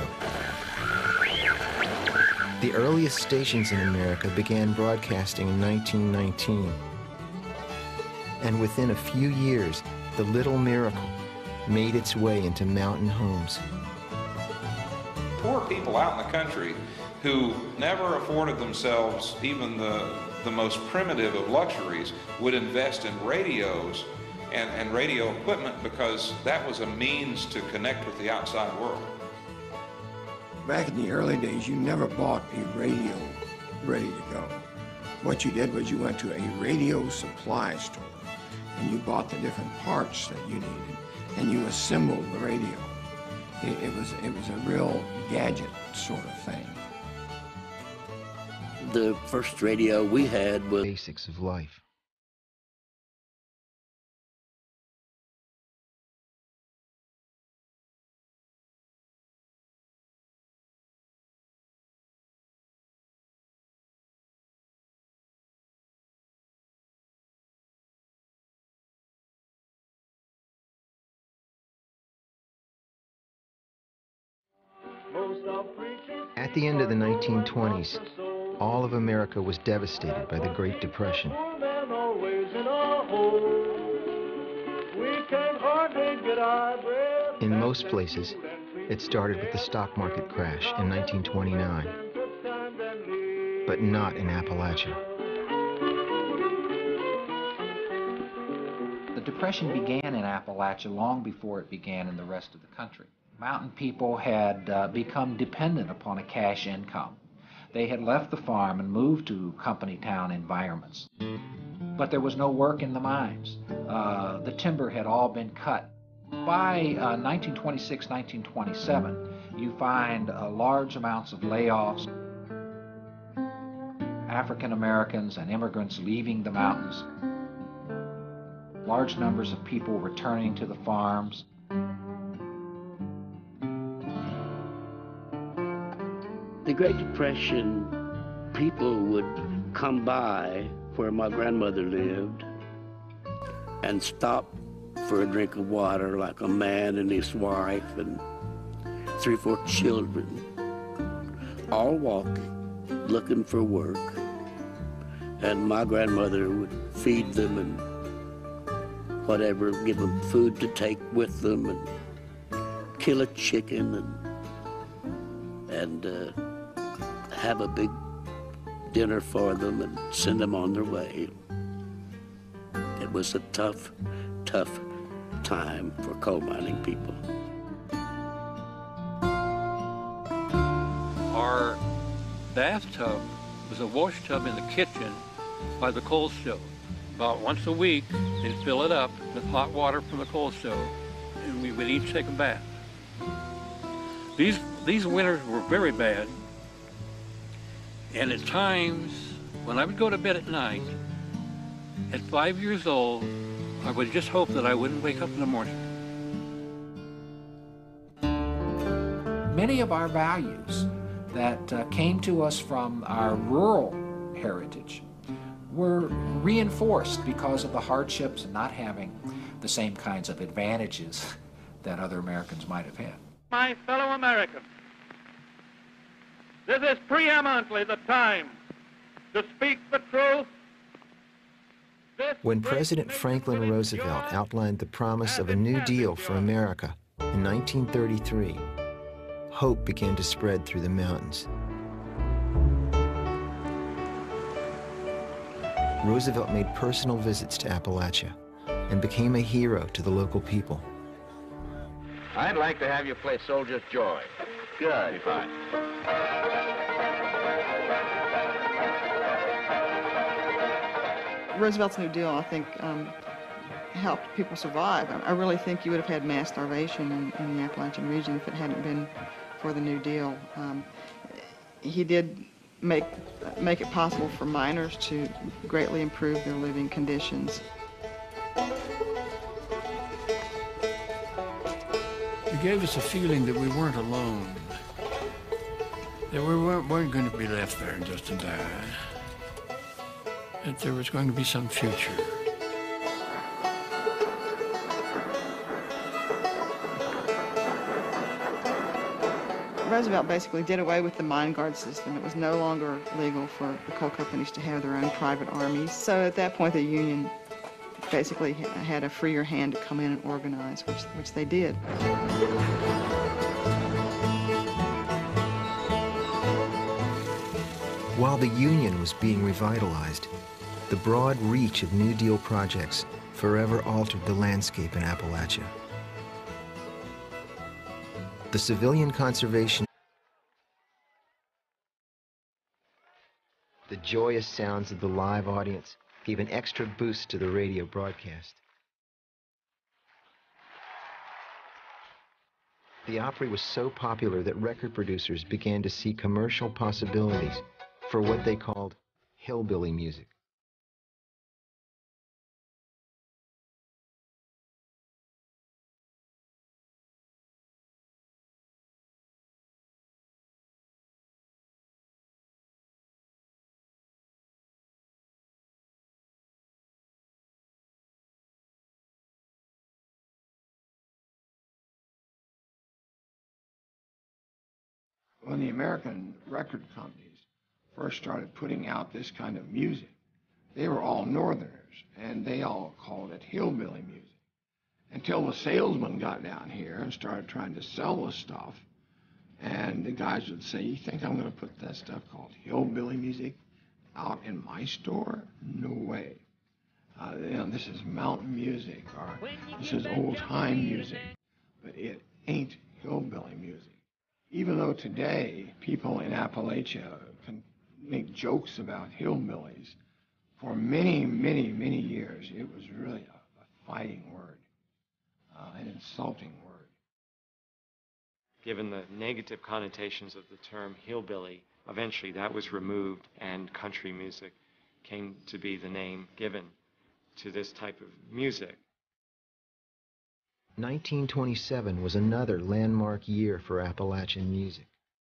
The earliest stations in America began broadcasting in 1919. And within a few years, the little miracle made its way into mountain homes. Poor people out in the country who never afforded themselves even the most primitive of luxuries would invest in radios and radio equipment because that was a means to connect with the outside world. Back in the early days, you never bought a radio ready to go. What you did was you went to a radio supply store and you bought the different parts that you needed and you assembled the radio. It was a real gadget sort of thing. The first radio we had was basics of life. At the end of the 1920s, all of America was devastated by the Great Depression. In most places, it started with the stock market crash in 1929, but not in Appalachia. The Depression began in Appalachia long before it began in the rest of the country. Mountain people had become dependent upon a cash income. They had left the farm and moved to company town environments. But there was no work in the mines. The timber had all been cut. By 1926, 1927, you find large amounts of layoffs, African Americans and immigrants leaving the mountains, large numbers of people returning to the farms. The Great Depression, people would come by where my grandmother lived and stop for a drink of water, like a man and his wife and 3 or 4 children, all walking, looking for work. And my grandmother would feed them and whatever, give them food to take with them, and kill a chicken and have a big dinner for them and send them on their way. It was a tough, tough time for coal mining people. Our bathtub was a wash tub in the kitchen by the coal stove. About once a week, they'd fill it up with hot water from the coal stove, and we would each take a bath. These winters were very bad, and at times, when I would go to bed at night, at 5 years old, I would just hope that I wouldn't wake up in the morning. Many of our values that came to us from our rural heritage were reinforced because of the hardships and not having the same kinds of advantages that other Americans might have had. My fellow Americans, this is preeminently the time to speak the truth. When President Franklin Roosevelt outlined the promise of a New Deal for America in 1933, hope began to spread through the mountains. Roosevelt made personal visits to Appalachia and became a hero to the local people. I'd like to have you play Soldier's Joy. Good. Fine. Roosevelt's New Deal, I think, helped people survive. I really think you would have had mass starvation in the Appalachian region if it hadn't been for the New Deal. He did make it possible for miners to greatly improve their living conditions. It gave us a feeling that we weren't alone, that we weren't going to be left there just to die, that there was going to be some future. Roosevelt basically did away with the mine guard system. It was no longer legal for the coal companies to have their own private armies. So at that point, the Union basically had a freer hand to come in and organize, which they did. While the Union was being revitalized, the broad reach of New Deal projects forever altered the landscape in Appalachia. The civilian conservation, the joyous sounds of the live audience gave an extra boost to the radio broadcast. The Opry was so popular that record producers began to see commercial possibilities for what they called hillbilly music. When the American record companies first started putting out this kind of music, they were all Northerners, and they all called it hillbilly music. Until the salesman got down here and started trying to sell the stuff, and the guys would say, "You think I'm going to put that stuff called hillbilly music out in my store? No way. This is mountain music, or this is old-time music, but it ain't hillbilly music." Even though today people in Appalachia can make jokes about hillbillies, for many, many, many years, it was really a fighting word, an insulting word. Given the negative connotations of the term hillbilly, eventually that was removed and country music came to be the name given to this type of music. 1927 was another landmark year for Appalachian music.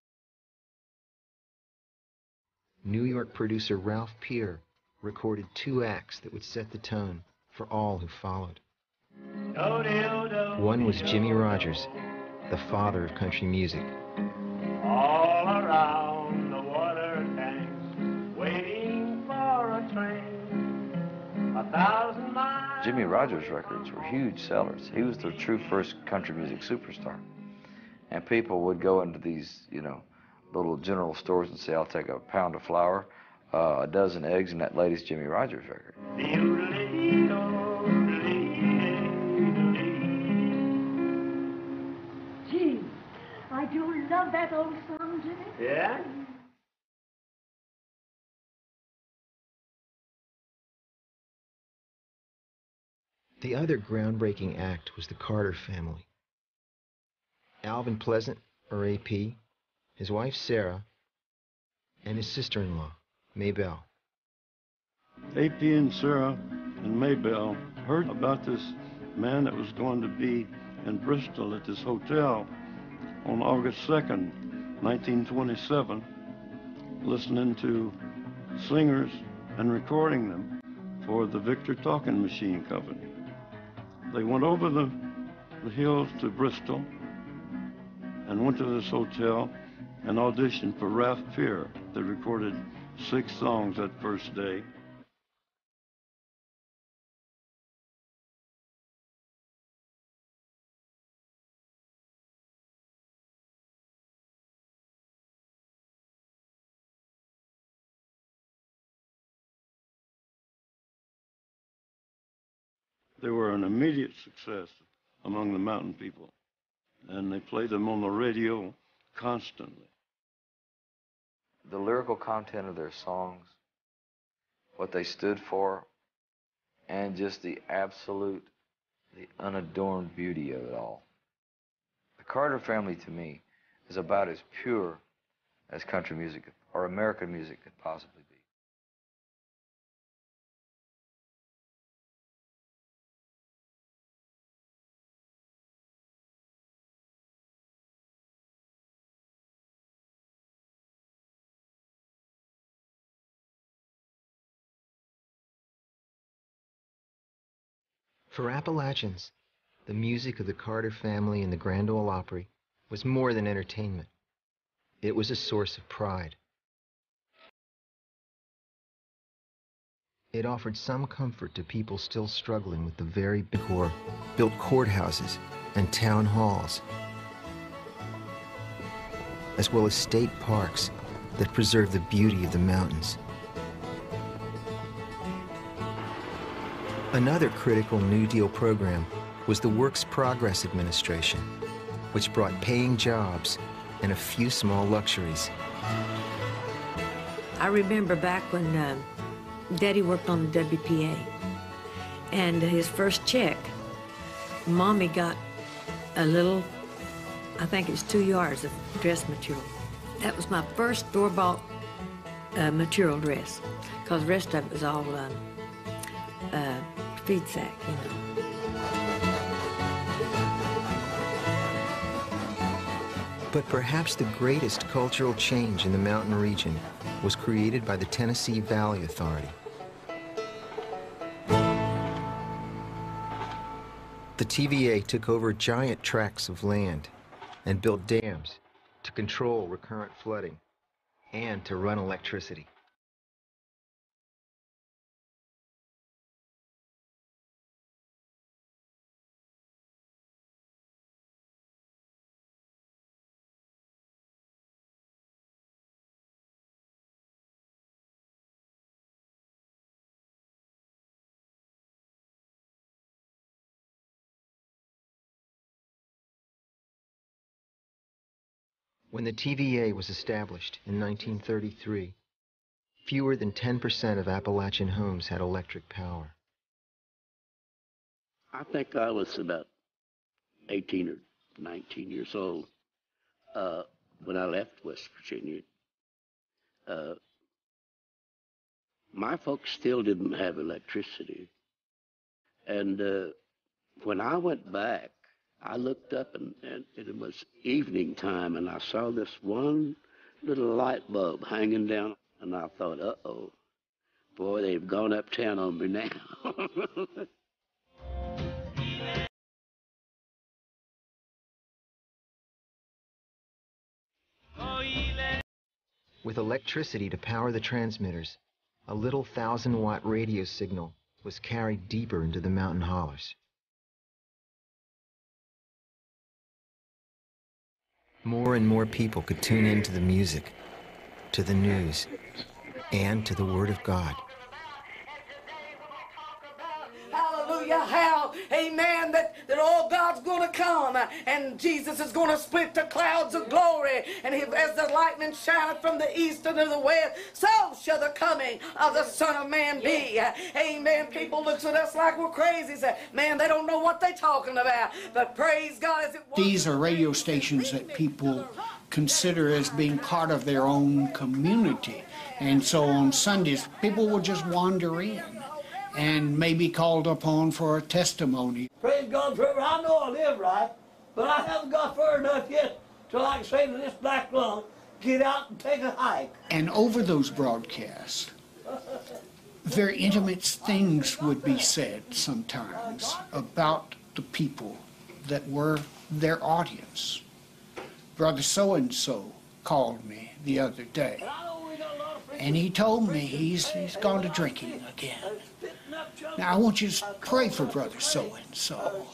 New York producer Ralph Peer recorded 2 acts that would set the tone for all who followed. One was Jimmie Rodgers, the father of country music. All around the water tanks, waiting for a train, 1,000 miles. Jimmy Rogers records were huge sellers. He was the true first country music superstar. And people would go into these, you know, little general stores and say, I'll take a pound of flour, a dozen eggs, and that latest Jimmy Rogers record. Gee, I do love that old song, Jimmy. Yeah? The other groundbreaking act was the Carter family. Alvin Pleasant, or AP, his wife Sarah, and his sister-in-law, Maybelle. AP and Sarah and Maybelle heard about this man that was going to be in Bristol at this hotel on August 2nd, 1927, listening to singers and recording them for the Victor Talking Machine Company. They went over the hills to Bristol and went to this hotel and auditioned for Ralph Peer. They recorded 6 songs that first day. They were an immediate success among the mountain people, and they played them on the radio constantly. The lyrical content of their songs, what they stood for, and just the absolute, the unadorned beauty of it all. The Carter family, to me, is about as pure as country music or American music could possibly be. For Appalachians, the music of the Carter family and the Grand Ole Opry was more than entertainment. It was a source of pride. It offered some comfort to people still struggling with the very poor, built courthouses and town halls, as well as state parks that preserve the beauty of the mountains. Another critical New Deal program was the Works Progress Administration, which brought paying jobs and a few small luxuries. I remember back when Daddy worked on the WPA, and his first check, Mommy got a little, I think it was 2 yards of dress material. That was my first store-bought material dress, because the rest of it was all feed sack, you know. But perhaps the greatest cultural change in the mountain region was created by the Tennessee Valley Authority. The TVA took over giant tracts of land and built dams to control recurrent flooding and to run electricity. When the TVA was established in 1933, fewer than 10% of Appalachian homes had electric power. I think I was about 18 or 19 years old when I left West Virginia. My folks still didn't have electricity. And when I went back, I looked up and it was evening time, and I saw this one little light bulb hanging down, and I thought, uh-oh, boy, they've gone uptown on me now. With electricity to power the transmitters, a little 1,000-watt radio signal was carried deeper into the mountain hollers. More and more people could tune in to the music, to the news, and to the Word of God. Hallelujah, how, amen, that all God's going to come and Jesus is going to split the clouds of glory, and as the lightning shineth from the east unto the west, so shall the coming of the Son of Man be. Amen. People looks at us like we're crazy, say, man, they don't know what they're talking about, but praise God as it was. These are radio stations that people consider as being part of their own community, and so on Sundays, people will just wander in and may be called upon for a testimony. Praise God forever. I know I live right, but I haven't got far enough yet till I can say to this black lung, get out and take a hike. And over those broadcasts, very intimate things would be said sometimes about the people that were their audience. Brother so-and-so called me the other day, and he told me he's gone to drinking again. Now, I want you to pray for Brother so-and-so.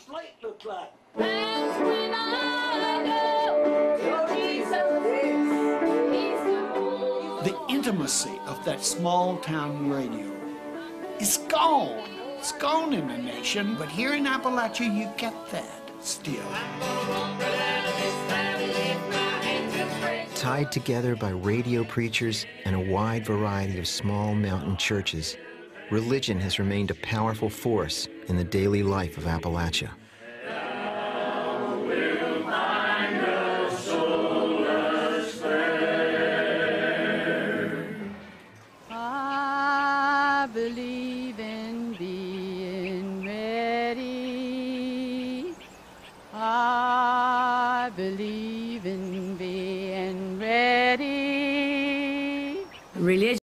The intimacy of that small-town radio is gone. It's gone in the nation, but here in Appalachia, you get that still. Tied together by radio preachers and a wide variety of small mountain churches, religion has remained a powerful force in the daily life of Appalachia. I believe in being ready. I believe in being ready. Religion